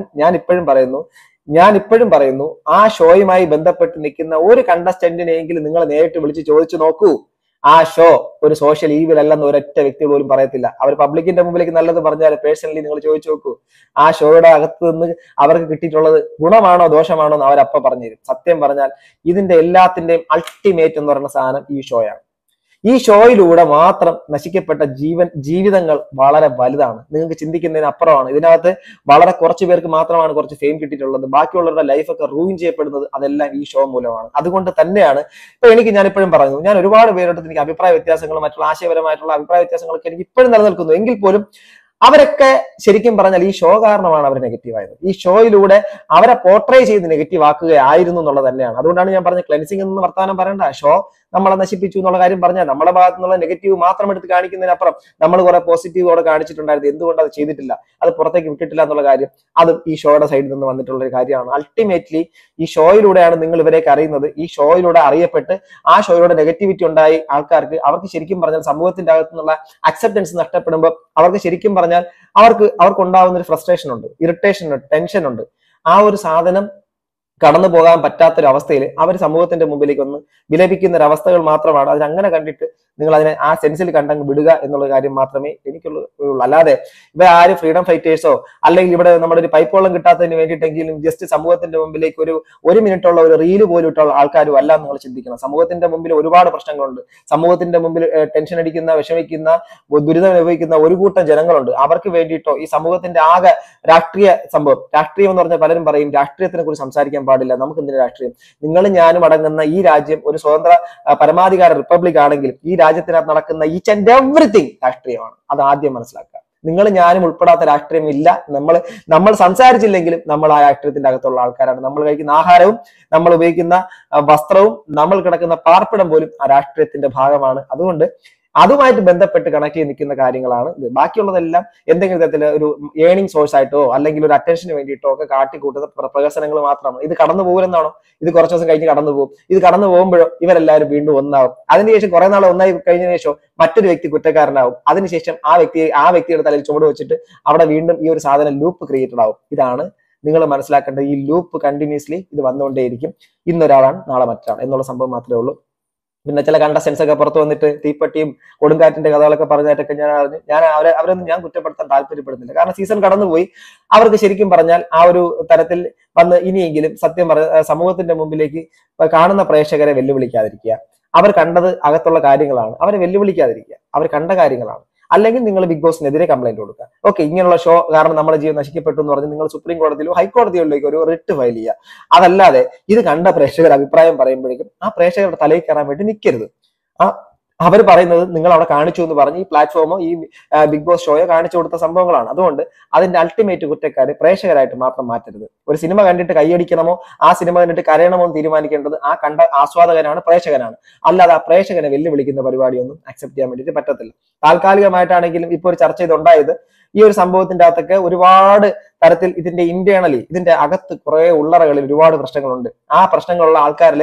ഞാൻ ഇപ്പോഴും പറയുന്നു ആ ഷോയുമായി ബന്ധപ്പെട്ട് നിൽക്കുന്ന ഒരു കണ്ടസ്റ്റന്റിനെങ്കിലും നിങ്ങൾ നേരിട്ട് വിളിച്ച് ചോദിച്ചു നോക്കൂ. ആ ഷോ ഒരു സോഷ്യൽ ഈവിൽ അല്ലെന്ന് ഒരൊറ്റ വ്യക്തി പോലും പറയത്തില്ല. അവർ പബ്ലിക്കിന്റെ മുമ്പിലേക്ക് നല്ലത് പറഞ്ഞാൽ പേഴ്സണലി നിങ്ങൾ ചോദിച്ചു നോക്കൂ. ആ ഷോയുടെ അകത്ത് നിന്ന് അവർക്ക് കിട്ടിയിട്ടുള്ളത് ഗുണമാണോ ദോഷമാണോ എന്ന് അവരപ്പ പറഞ്ഞുതരും. സത്യം പറഞ്ഞാൽ ഇതിന്റെ എല്ലാത്തിന്റെയും അൾട്ടിമേറ്റ് എന്ന് പറയുന്ന സാധനം ഈ ഷോയാണ്. ഈ ഷോയിലൂടെ മാത്രം നശിക്കപ്പെട്ട ജീവിതങ്ങൾ വളരെ വലുതാണ്. നിങ്ങൾക്ക് ചിന്തിക്കുന്നതിന് അപ്പുറമാണ്. ഇതിനകത്ത് വളരെ കുറച്ച് പേർക്ക് മാത്രമാണ് കുറച്ച് ഫെയിം കിട്ടിയിട്ടുള്ളത്. ബാക്കിയുള്ളവരുടെ ലൈഫൊക്കെ റൂയിൻ ചെയ്യപ്പെടുന്നത് അതെല്ലാം ഈ ഷോ മൂലമാണ്. അതുകൊണ്ട് തന്നെയാണ് ഞാൻ ഇപ്പോഴും പറയുന്നു, ഞാൻ ഒരുപാട് പേരോട് എനിക്ക് അഭിപ്രായ വ്യത്യാസങ്ങളും മറ്റുള്ള ആശയപരമായിട്ടുള്ള അഭിപ്രായ വ്യത്യാസങ്ങളൊക്കെ എനിക്ക് ഇപ്പോഴും നിലനിൽക്കുന്നു. എങ്കിൽ പോലും അവരൊക്കെ ശരിക്കും പറഞ്ഞാൽ ഈ ഷോ കാരണമാണ് അവർ നെഗറ്റീവ് ആയത്. ഈ ഷോയിലൂടെ അവരെ പോർട്രേ ചെയ്ത് നെഗറ്റീവ് ആക്കുകയായിരുന്നു എന്നുള്ളത് തന്നെയാണ്. അതുകൊണ്ടാണ് ഞാൻ പറഞ്ഞ ക്ലെൻസിംഗ് എന്ന് വർത്താനം പറയണ്ട. ഷോ നമ്മളെ നശിപ്പിച്ചു എന്നുള്ള കാര്യം പറഞ്ഞാൽ നമ്മുടെ ഭാഗത്തു നിന്നുള്ള നെഗറ്റീവ് മാത്രം എടുത്ത് കാണിക്കുന്നതിനപ്പുറം നമ്മൾ കുറെ പോസിറ്റീവോടെ കാണിച്ചിട്ടുണ്ടായിരുന്നു. എന്തുകൊണ്ട് അത് ചെയ്തിട്ടില്ല, അത് പുറത്തേക്ക് വിട്ടിട്ടില്ല എന്നുള്ള കാര്യം അതും ഈ ഷോയുടെ സൈഡിൽ നിന്ന് വന്നിട്ടുള്ള ഒരു കാര്യമാണ്. അൾട്ടിമേറ്റ്ലി ഈ ഷോയിലൂടെയാണ് നിങ്ങൾ ഇവരെയൊക്കെ അറിയുന്നത്. ഈ ഷോയിലൂടെ അറിയപ്പെട്ട് ആ ഷോയുടെ നെഗറ്റിവിറ്റി ഉണ്ടായി ആൾക്കാർക്ക് അവർക്ക് ശരിക്കും പറഞ്ഞാൽ സമൂഹത്തിന്റെ അകത്തു നിന്നുള്ള അക്സെപ്റ്റൻസ് നഷ്ടപ്പെടുമ്പോൾ അവർക്ക് ശരിക്കും പറഞ്ഞാൽ അവർക്കുണ്ടാവുന്ന ഒരു ഫ്രസ്ട്രേഷൻ ഉണ്ട്, ഇറിറ്റേഷൻ ഉണ്ട്, ടെൻഷൻ ഉണ്ട്. ആ ഒരു സാധനം കടന്നു പോകാൻ പറ്റാത്തൊരവസ്ഥയിൽ അവർ സമൂഹത്തിന്റെ മുമ്പിലേക്ക് ഒന്ന് വിലപിക്കുന്ന ഒരു അവസ്ഥകൾ മാത്രമാണ്. അതിനങ്ങനെ കണ്ടിട്ട് നിങ്ങൾ അതിനെ ആ സെൻസിൽ കണ്ടങ്ങ് വിടുക എന്നുള്ള കാര്യം മാത്രമേ എനിക്കുള്ളൂ. അല്ലാതെ ഇവ ആര് ഫ്രീഡം ഫൈറ്റേഴ്സോ അല്ലെങ്കിൽ ഇവിടെ നമ്മുടെ ഒരു പൈപ്പ് വെള്ളം കിട്ടാത്തതിന് വേണ്ടിയിട്ടെങ്കിലും ജസ്റ്റ് സമൂഹത്തിന്റെ മുമ്പിലേക്ക് ഒരു മിനിറ്റുള്ള ഒരു റീല് പോലും ഇട്ടുള്ള ആൾക്കാരും അല്ല നിങ്ങൾ ചിന്തിക്കണം. സമൂഹത്തിന്റെ മുമ്പിൽ ഒരുപാട് പ്രശ്നങ്ങളുണ്ട്. സമൂഹത്തിന്റെ മുമ്പിൽ ടെൻഷൻ അടിക്കുന്ന, വിഷമിക്കുന്ന, ദുരിതം അനുഭവിക്കുന്ന ഒരു കൂട്ടം ജനങ്ങളുണ്ട്. അവർക്ക് വേണ്ടിയിട്ടോ ഈ സമൂഹത്തിന്റെ ആകെ രാഷ്ട്രീയ സംഭവം, രാഷ്ട്രീയം എന്ന് പറഞ്ഞാൽ പലരും പറയും രാഷ്ട്രീയത്തിനെ കുറിച്ച് സംസാരിക്കാൻ പാടില്ല, നമുക്ക് എന്തിനാ രാഷ്ട്രീയം. നിങ്ങളും ഞാനും അടങ്ങുന്ന ഈ രാജ്യം ഒരു സ്വതന്ത്ര പരമാധികാര റിപ്പബ്ലിക് ആണെങ്കിലും ഈ രാജ്യത്തിനകത്ത് നടക്കുന്ന ഈച്ച് ആൻഡ് എവറിത്തിങ് രാഷ്ട്രീയമാണ്. അത് ആദ്യം മനസ്സിലാക്കുക. നിങ്ങൾ ഞാനും ഉൾപ്പെടാത്ത രാഷ്ട്രീയം ഇല്ല. നമ്മൾ സംസാരിച്ചില്ലെങ്കിലും നമ്മൾ ആ രാഷ്ട്രീയത്തിന്റെ അകത്തുള്ള ആൾക്കാരാണ്. നമ്മൾ കഴിക്കുന്ന ആഹാരവും നമ്മൾ ഉപയോഗിക്കുന്ന വസ്ത്രവും നമ്മൾ കിടക്കുന്ന പാർപ്പിടം പോലും ആ രാഷ്ട്രീയത്തിന്റെ ഭാഗമാണ്. അതുകൊണ്ട് അതുമായിട്ട് ബന്ധപ്പെട്ട് കണക്ട് ചെയ്ത് നിൽക്കുന്ന കാര്യങ്ങളാണ് ഇത്. ബാക്കിയുള്ളതെല്ലാം എന്തെങ്കിലും തരത്തിൽ ഒരു ഏണിംഗ് സോഴ്സ് ആയിട്ടോ അല്ലെങ്കിൽ ഒരു അറ്റൻഷന് വേണ്ടിയിട്ടോ ഒക്കെ കാട്ടിക്കൂട്ടുന്ന പ്രഹസനങ്ങൾ മാത്രമാണ്. ഇത് കടന്നു പോകുമെന്നാണോ? ഇത് കുറച്ച് ദിവസം കഴിഞ്ഞ് കടന്നു പോകും. ഇത് കടന്നു പോകുമ്പോഴോ ഇവരെല്ലാവരും വീണ്ടും ഒന്നാവും. അതിനുശേഷം കുറെ നാൾ ഒന്നായി കഴിഞ്ഞതിന് ശേഷം മറ്റൊരു വ്യക്തി കുറ്റക്കാരനാവും. അതിനുശേഷം ആ വ്യക്തിയുടെ തലയിൽ ചുവട് വെച്ചിട്ട് അവിടെ വീണ്ടും ഈ ഒരു സാധനം ലൂപ്പ് ക്രിയേറ്റഡ് ആവും. ഇതാണ് നിങ്ങൾ മനസ്സിലാക്കേണ്ടത്. ഈ ലൂപ്പ് കണ്ടിന്യൂസ്ലി ഇത് വന്നുകൊണ്ടേയിരിക്കും. ഇന്നൊരാളാണ് നാളെ മറ്റൊരാൾ എന്നുള്ള സംഭവം മാത്രമേ ഉള്ളൂ. പിന്നെ ചില കണ്ടസ്റ്റൻസ് ഒക്കെ പുറത്തു വന്നിട്ട് തീപ്പട്ടിയും കൊടുങ്കാറ്റിന്റെ കഥകളൊക്കെ പറഞ്ഞായിട്ടൊക്കെ അവരൊന്നും ഞാൻ കുറ്റപ്പെടുത്താൻ താല്പര്യപ്പെടുന്നില്ല. കാരണം സീസൺ കടന്നുപോയി. അവർക്ക് ശരിക്കും പറഞ്ഞാൽ ആ ഒരു തരത്തിൽ വന്ന് ഇനിയെങ്കിലും സത്യം സമൂഹത്തിന്റെ മുമ്പിലേക്ക് കാണുന്ന പ്രേക്ഷകരെ വെല്ലുവിളിക്കാതിരിക്കുക. അവർ കണ്ടത് അകത്തുള്ള കാര്യങ്ങളാണ്, അവരെ വെല്ലുവിളിക്കാതിരിക്കുക. അവർ കണ്ട കാര്യങ്ങളാണ്. അല്ലെങ്കിൽ നിങ്ങൾ ബിഗ് ബോസിനെതിരെ കംപ്ലൈന്റ് കൊടുക്കുക. ഓക്കെ, ഇങ്ങനെയുള്ള ഷോ കാരണം നമ്മുടെ ജീവൻ നശിക്കപ്പെട്ടു എന്ന് പറഞ്ഞ് നിങ്ങൾ സുപ്രീം കോടതിയിലോ ഹൈക്കോടതിയിലേക്ക് ഒരു റിട്ട് ഫയൽ ചെയ്യുക. അതല്ലാതെ ഇത് കണ്ട പ്രേക്ഷകർ അഭിപ്രായം പറയുമ്പോഴേക്കും ആ പ്രേക്ഷകരുടെ തലയിൽ കയറാൻ വേണ്ടി നിൽക്കരുത്. അവർ പറയുന്നത് നിങ്ങൾ അവിടെ കാണിച്ചു എന്ന് പറഞ്ഞ് ഈ പ്ലാറ്റ്ഫോമോ ഈ ബിഗ് ബോസ് ഷോയോ കാണിച്ചു കൊടുത്ത സംഭവങ്ങളാണ്. അതുകൊണ്ട് അതിന്റെ അൾട്ടിമേറ്റ് കുറ്റക്കാര് പ്രേക്ഷകരായിട്ട് മാത്രം മാറ്റരുത്. ഒരു സിനിമ കണ്ടിട്ട് കൈയടിക്കണമോ ആ സിനിമ കണ്ടിട്ട് കരയണമോ എന്ന് തീരുമാനിക്കേണ്ടത് ആ കണ്ട ആസ്വാദകനാണ്, പ്രേക്ഷകനാണ്. അല്ലാതെ ആ പ്രേക്ഷകനെ വെല്ലുവിളിക്കുന്ന പരിപാടിയൊന്നും അക്സെപ്റ്റ് ചെയ്യാൻ വേണ്ടിയിട്ട് പറ്റത്തില്ല. താൽക്കാലികമായിട്ടാണെങ്കിലും ഇപ്പൊ ഒരു ചർച്ച ഇതുണ്ടായത് ഈ ഒരു സംഭവത്തിന്റെ അകത്തൊക്കെ ഒരുപാട് തരത്തിൽ ഇതിന്റെ ഇന്റേണലി ഇതിന്റെ അകത്ത് കുറെ ഉള്ളറകളിൽ ഒരുപാട് പ്രശ്നങ്ങളുണ്ട്. ആ പ്രശ്നങ്ങളുള്ള ആൾക്കാരിൽ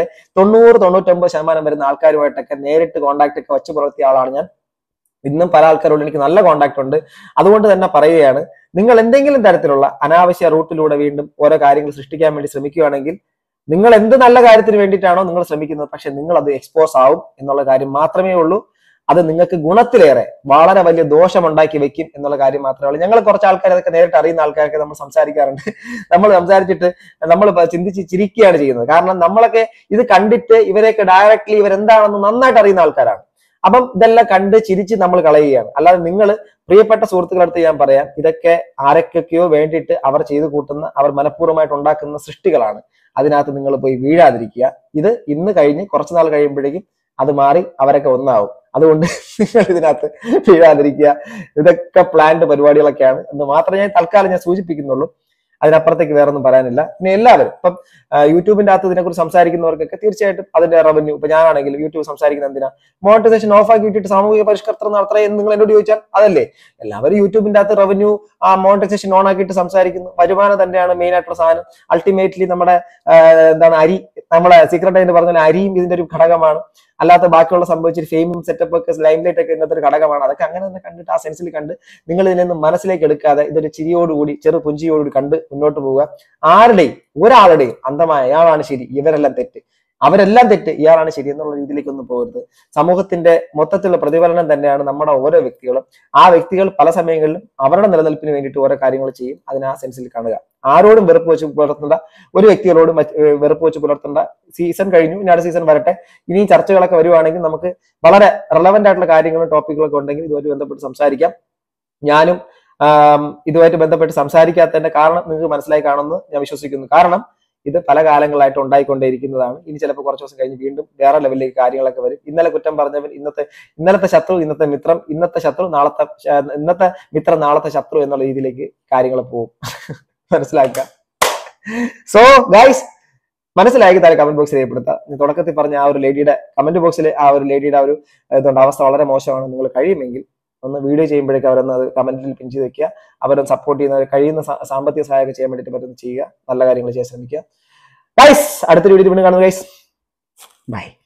90-99% വരുന്ന ആൾക്കാരുമായിട്ടൊക്കെ നേരിട്ട് കോൺടാക്ട് ഒക്കെ വെച്ച് പുലർത്തിയ ആളാണ് ഞാൻ. ഇന്നും പല ആൾക്കാരോട് എനിക്ക് നല്ല കോൺടാക്ട് ഉണ്ട്. അതുകൊണ്ട് തന്നെ പറയുകയാണ്, നിങ്ങൾ എന്തെങ്കിലും തരത്തിലുള്ള അനാവശ്യ റൂട്ടിലൂടെ വീണ്ടും ഓരോ കാര്യങ്ങൾ സൃഷ്ടിക്കാൻ വേണ്ടി ശ്രമിക്കുകയാണെങ്കിൽ നിങ്ങൾ എന്ത് നല്ല കാര്യത്തിന് വേണ്ടിയിട്ടാണോ നിങ്ങൾ ശ്രമിക്കുന്നത്, പക്ഷെ നിങ്ങൾ അത് എക്സ്പോസ് ആവും എന്നുള്ള കാര്യം മാത്രമേ ഉള്ളൂ. അത് നിങ്ങൾക്ക് ഗുണത്തിലേറെ വളരെ വലിയ ദോഷമുണ്ടാക്കി വെക്കും എന്നുള്ള കാര്യം മാത്രമേ ഉള്ളൂ. ഞങ്ങൾ കുറച്ച് ആൾക്കാർ അതൊക്കെ നേരിട്ട് അറിയുന്ന ആൾക്കാരൊക്കെ നമ്മൾ സംസാരിക്കാറുണ്ട്. നമ്മൾ സംസാരിച്ചിട്ട് നമ്മൾ ചിന്തിച്ച് ചിരിക്കുകയാണ് ചെയ്യുന്നത്. കാരണം നമ്മളൊക്കെ ഇത് കണ്ടിട്ട് ഇവരെയൊക്കെ ഡയറക്ട്ലി ഇവരെന്താണെന്ന് നന്നായിട്ട് അറിയുന്ന ആൾക്കാരാണ്. അപ്പം ഇതെല്ലാം കണ്ട് ചിരിച്ച് നമ്മൾ കളയുകയാണ്. അല്ലാതെ നിങ്ങൾ പ്രിയപ്പെട്ട സുഹൃത്തുക്കളടുത്ത് ഞാൻ പറയാം, ഇതൊക്കെ ആരൊക്കെയോ വേണ്ടിയിട്ട് അവർ ചെയ്തു കൂട്ടുന്ന, അവർ മനഃപൂർവ്വമായിട്ട് ഉണ്ടാക്കുന്ന സൃഷ്ടികളാണ്. അതിനകത്ത് നിങ്ങൾ പോയി വീഴാതിരിക്കുക. ഇത് ഇന്ന് കഴിഞ്ഞ് കുറച്ചു നാൾ കഴിയുമ്പോഴേക്കും അത് മാറി അവരൊക്കെ ഒന്നാവും. അതുകൊണ്ട് നിങ്ങൾ ഇതിനകത്ത് വീഴാതിരിക്കുക. ഇതൊക്കെ പ്ലാൻഡ് പരിപാടികളൊക്കെയാണ് എന്ന് മാത്രമേ ഞാൻ തൽക്കാലം സൂചിപ്പിക്കുന്നുള്ളൂ. അതിനപ്പുറത്തേക്ക് വേറെ ഒന്നും പറയാനില്ല. പിന്നെ എല്ലാവരും ഇപ്പം യൂട്യൂബിന്റെ അകത്ത് ഇതിനെക്കുറിച്ച് സംസാരിക്കുന്നവർക്കൊക്കെ തീർച്ചയായിട്ടും അതിന്റെ റവന്യൂ, ഇപ്പൊ ഞാനാണെങ്കിലും യൂട്യൂബ് സംസാരിക്കുന്ന എന്തിനാ, മോണിറ്റൈസേഷൻ ഓഫ് ആക്കി ഇട്ടിട്ട് സാമൂഹിക പരിഷ്കർത്തനം നടത്തണേ എന്ന് നിങ്ങൾ എന്നോട് ചോദിച്ചാൽ അതല്ലേ. എല്ലാവരും യൂട്യൂബിന്റെ അകത്ത് റവന്യൂ ആ മോണിറ്റൈസേഷൻ ഓൺ ആക്കിയിട്ട് സംസാരിക്കുന്നു. വരുമാനം തന്നെയാണ് മെയിൻ ആയിട്ടുള്ള സാധനം. അൾട്ടിമേറ്റ്ലി നമ്മുടെ എന്താണ് അരി, നമ്മളെ സീക്രട്ട് ആയിട്ട് പറഞ്ഞ അരിയും ഇതിന്റെ ഒരു ഘടകമാണ്. അല്ലാത്ത ബാക്കിയുള്ള സംഭവിച്ചൊരു ഫെയിമും സെറ്റപ്പ് ഒക്കെ ലൈംലൈറ്റ് ഒക്കെ ഇന്നത്തെ ഒരു ഘടകമാണ്. അതൊക്കെ അങ്ങനെ തന്നെ കണ്ടിട്ട് ആ സെൻസിൽ കണ്ട് നിങ്ങൾ ഇതിനൊന്നും മനസ്സിലേക്ക് എടുക്കാതെ ഇതൊരു ചിരിയോടുകൂടി ചെറു പുഞ്ചിയോടുകൂടി കണ്ട് മുന്നോട്ട് പോവുക. ആരുടെയും ഒരാളുടെയും അന്ധമായ ഇയാളാണ് ശരി, ഇവരെല്ലാം തെറ്റ്, അവരെല്ലാം തെറ്റ്, ഇയാളാണ് ശരി എന്നുള്ള രീതിയിലേക്കൊന്നും പോകരുത്. സമൂഹത്തിന്റെ മൊത്തത്തിലുള്ള പ്രതിഫലനം തന്നെയാണ് നമ്മുടെ ഓരോ വ്യക്തികളും. ആ വ്യക്തികൾ പല സമയങ്ങളിലും അവരുടെ നിലനിൽപ്പിന് വേണ്ടിയിട്ട് ഓരോ കാര്യങ്ങൾ ചെയ്യും. അതിന് ആ സെൻസിൽ കാണുക. ആരോടും വെറുപ്പ് വെച്ച് പുലർത്തേണ്ട, ഒരു വ്യക്തികളോടും വെറുപ്പ് വെച്ച് പുലർത്തേണ്ട. സീസൺ കഴിഞ്ഞു, ഇനി അടുത്ത സീസൺ വരട്ടെ. ഇനിയും ചർച്ചകളൊക്കെ വരുവാണെങ്കിൽ നമുക്ക് വളരെ റെലവെന്റ് ആയിട്ടുള്ള കാര്യങ്ങളും ടോപ്പിക്കുകളൊക്കെ ഉണ്ടെങ്കിൽ ഇതുമായിട്ട് ബന്ധപ്പെട്ട് സംസാരിക്കാം. ഞാനും ഇതുമായിട്ട് ബന്ധപ്പെട്ട് സംസാരിക്കാത്തതിന്റെ കാരണം നിങ്ങൾക്ക് മനസ്സിലായി കാണുമെന്ന് ഞാൻ വിശ്വസിക്കുന്നു. കാരണം ഇത് പല കാലങ്ങളായിട്ട് ഉണ്ടായിക്കൊണ്ടേയിരിക്കുന്നതാണ്. ഇനി ചിലപ്പോൾ കുറച്ച് ദിവസം കഴിഞ്ഞ് വീണ്ടും വേറെ ലെവലിലേക്ക് കാര്യങ്ങളൊക്കെ വരും. ഇന്നലെ കുറ്റം പറഞ്ഞവൻ ഇന്നലത്തെ ശത്രു ഇന്നത്തെ മിത്രം, ഇന്നത്തെ മിത്രം നാളത്തെ ശത്രു എന്നുള്ള രീതിയിലേക്ക് കാര്യങ്ങൾ പോകും. മനസ്സിലാക്കുക. സോ ഗൈസ്, മനസ്സിലാക്കി താഴെ കമന്റ് ബോക്സിൽ രേഖപ്പെടുത്താം. തുടക്കത്തിൽ പറഞ്ഞ ആ ഒരു ലേഡിയുടെ കമന്റ് ബോക്സിൽ ആ ഒരു ലേഡിയുടെ ആ ഒരു അവസ്ഥ വളരെ മോശമാണ്. നിങ്ങൾ കഴിയുമെങ്കിൽ ഒന്ന് വീഡിയോ ചെയ്യുമ്പോഴേക്കും അവരൊന്ന് അത് കമന്റിൽ പിൻ ചെയ്ത് വെക്കുക. അവരൊന്ന് സപ്പോർട്ട് ചെയ്യുന്നവർ കഴിയുന്ന സാമ്പത്തിക സഹായമൊക്കെ ചെയ്യാൻ വേണ്ടിയിട്ട് പറ്റുന്ന ചെയ്യുക. നല്ല കാര്യങ്ങൾ ചെയ്യാൻ ശ്രമിക്കുക. ഗൈസ്, അടുത്തൊരു വീഡിയോ വീണ്ടും കാണുന്നു ഗൈസ്. ബൈ.